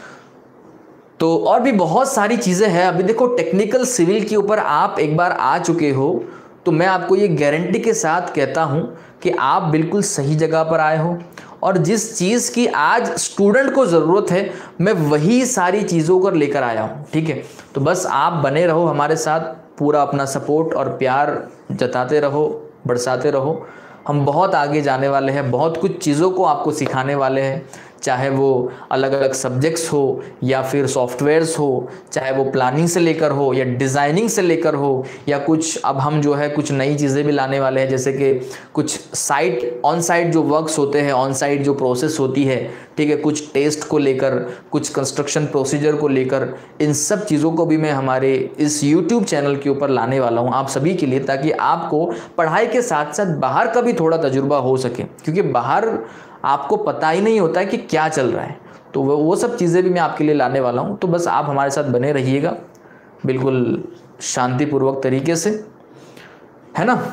तो और भी बहुत सारी चीज़ें हैं। अभी देखो टेक्निकल सिविल के ऊपर आप एक बार आ चुके हो तो मैं आपको ये गारंटी के साथ कहता हूँ कि आप बिल्कुल सही जगह पर आए हो, और जिस चीज़ की आज स्टूडेंट को ज़रूरत है मैं वही सारी चीज़ों को लेकर आया हूँ, ठीक है। तो बस आप बने रहो हमारे साथ, पूरा अपना सपोर्ट और प्यार जताते रहो, बरसाते रहो। हम बहुत आगे जाने वाले हैं, बहुत कुछ चीज़ों को आपको सिखाने वाले हैं, चाहे वो अलग अलग सब्जेक्ट्स हो या फिर सॉफ्टवेयर्स हो, चाहे वो प्लानिंग से लेकर हो या डिज़ाइनिंग से लेकर हो, या कुछ अब हम जो है कुछ नई चीज़ें भी लाने वाले हैं, जैसे कि कुछ साइट ऑन साइट जो वर्क्स होते हैं, ऑन साइट जो प्रोसेस होती है, ठीक है, कुछ टेस्ट को लेकर, कुछ कंस्ट्रक्शन प्रोसीजर को लेकर, इन सब चीज़ों को भी मैं हमारे इस यूट्यूब चैनल के ऊपर लाने वाला हूँ आप सभी के लिए, ताकि आपको पढ़ाई के साथ साथ बाहर का भी थोड़ा तजुर्बा हो सके, क्योंकि बाहर आपको पता ही नहीं होता है कि क्या चल रहा है। तो वो वो सब चीज़ें भी मैं आपके लिए लाने वाला हूँ। तो बस आप हमारे साथ बने रहिएगा बिल्कुल शांतिपूर्वक तरीके से, है ना।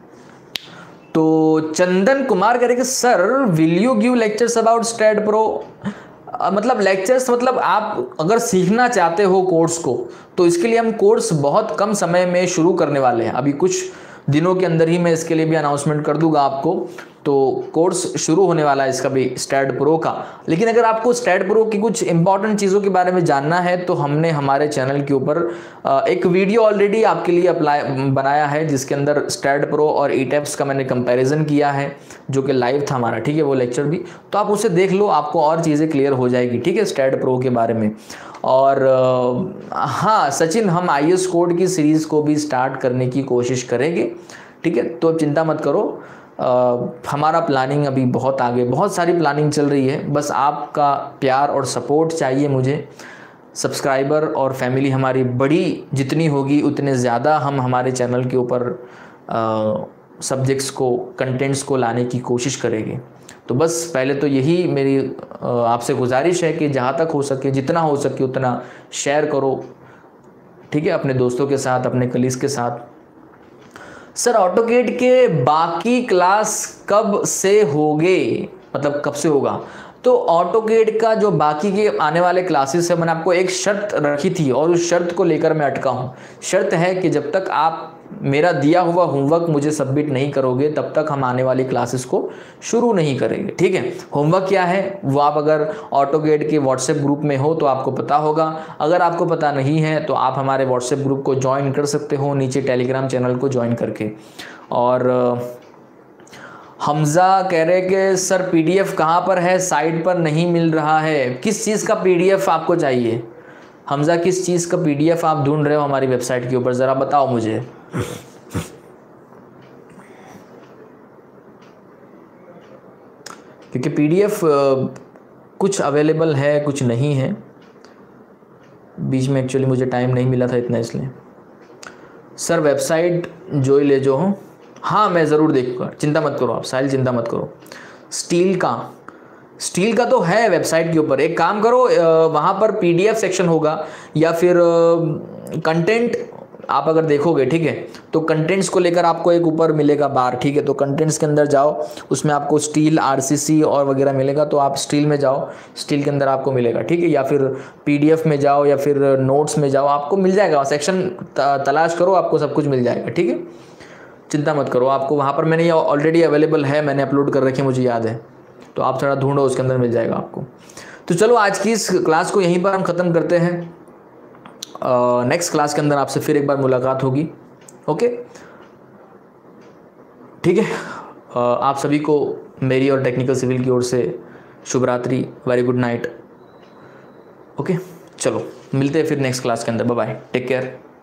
तो चंदन कुमार कह रहे कि sir will you give lectures about STAAD Pro, मतलब लेक्चर्स मतलब आप अगर सीखना चाहते हो कोर्स को तो इसके लिए हम कोर्स बहुत कम समय में शुरू करने वाले हैं। अभी कुछ दिनों के अंदर ही मैं इसके लिए भी अनाउंसमेंट कर दूंगा आपको। तो कोर्स शुरू होने वाला है इसका भी, स्टैड प्रो का। लेकिन अगर आपको स्टैड प्रो की कुछ इंपॉर्टेंट चीज़ों के बारे में जानना है तो हमने हमारे चैनल के ऊपर एक वीडियो ऑलरेडी आपके लिए अप्लाई बनाया है, जिसके अंदर स्टैड प्रो और ई टैप्स का मैंने कंपैरिजन किया है, जो कि लाइव था हमारा, ठीक है, वो लेक्चर भी। तो आप उसे देख लो, आपको और चीज़ें क्लियर हो जाएगी, ठीक है, स्टैड प्रो के बारे में। और हाँ सचिन, हम आई एस कोड की सीरीज़ को भी स्टार्ट करने की कोशिश करेंगे, ठीक है, तो अब चिंता मत करो। Uh, हमारा प्लानिंग अभी बहुत आगे, बहुत सारी प्लानिंग चल रही है, बस आपका प्यार और सपोर्ट चाहिए मुझे। सब्सक्राइबर और फैमिली हमारी बड़ी जितनी होगी उतने ज़्यादा हम हमारे चैनल के ऊपर सब्जेक्ट्स को, कंटेंट्स को लाने की कोशिश करेंगे। तो बस पहले तो यही मेरी आपसे गुजारिश है कि जहाँ तक हो सके, जितना हो सके उतना शेयर करो, ठीक है, अपने दोस्तों के साथ, अपने कलीग्स के साथ। सर ऑटोकेड के बाकी क्लास कब से होंगे, मतलब कब से होगा? तो ऑटोकेड का जो बाकी के आने वाले क्लासेस है, मैंने आपको एक शर्त रखी थी और उस शर्त को लेकर मैं अटका हूँ। शर्त है कि जब तक आप मेरा दिया हुआ होमवर्क मुझे सबमिट नहीं करोगे तब तक हम आने वाली क्लासेस को शुरू नहीं करेंगे, ठीक है। होमवर्क क्या है वो आप अगर ऑटोकेड के व्हाट्सएप ग्रुप में हो तो आपको पता होगा। अगर आपको पता नहीं है तो आप हमारे व्हाट्सएप ग्रुप को ज्वाइन कर सकते हो नीचे टेलीग्राम चैनल को ज्वाइन करके। और हमज़ा कह रहे कि सर पीडीएफ कहाँ पर है, साइट पर नहीं मिल रहा है। किस चीज़ का पीडीएफ आपको चाहिए हमज़ा, किस चीज़ का पीडीएफ आप ढूंढ रहे हो हमारी वेबसाइट के ऊपर, ज़रा बताओ मुझे। क्योंकि पीडीएफ कुछ अवेलेबल है कुछ नहीं है, बीच में एक्चुअली मुझे टाइम नहीं मिला था इतना, इसलिए। सर वेबसाइट जो ही ले जो हो, हाँ मैं ज़रूर देखूँगा, चिंता मत करो आप साहिल, चिंता मत करो। स्टील का स्टील का तो है वेबसाइट के ऊपर। एक काम करो, वहाँ पर पीडीएफ सेक्शन होगा या फिर कंटेंट आप अगर देखोगे, ठीक है, तो कंटेंट्स को लेकर आपको एक ऊपर मिलेगा बार, ठीक है, तो कंटेंट्स के अंदर जाओ, उसमें आपको स्टील, आरसीसी और वगैरह मिलेगा, तो आप स्टील में जाओ, स्टील के अंदर आपको मिलेगा, ठीक है, या फिर पीडीएफ में जाओ या फिर नोट्स में जाओ, आपको मिल जाएगा सेक्शन, तलाश करो आपको सब कुछ मिल जाएगा, ठीक है, चिंता मत करो। आपको वहाँ पर मैंने ये ऑलरेडी अवेलेबल है, मैंने अपलोड कर रखे, मुझे याद है, तो आप थोड़ा ढूंढो, उसके अंदर मिल जाएगा आपको। तो चलो आज की इस क्लास को यहीं पर हम ख़त्म करते हैं। नेक्स्ट uh, क्लास के अंदर आपसे फिर एक बार मुलाकात होगी, ओके, ठीक है। uh, आप सभी को मेरी और टेक्निकल सिविल की ओर से शुभ रात्रि, वेरी गुड नाइट, ओके। चलो मिलते हैं फिर नेक्स्ट क्लास के अंदर, बाय बाय, टेक केयर।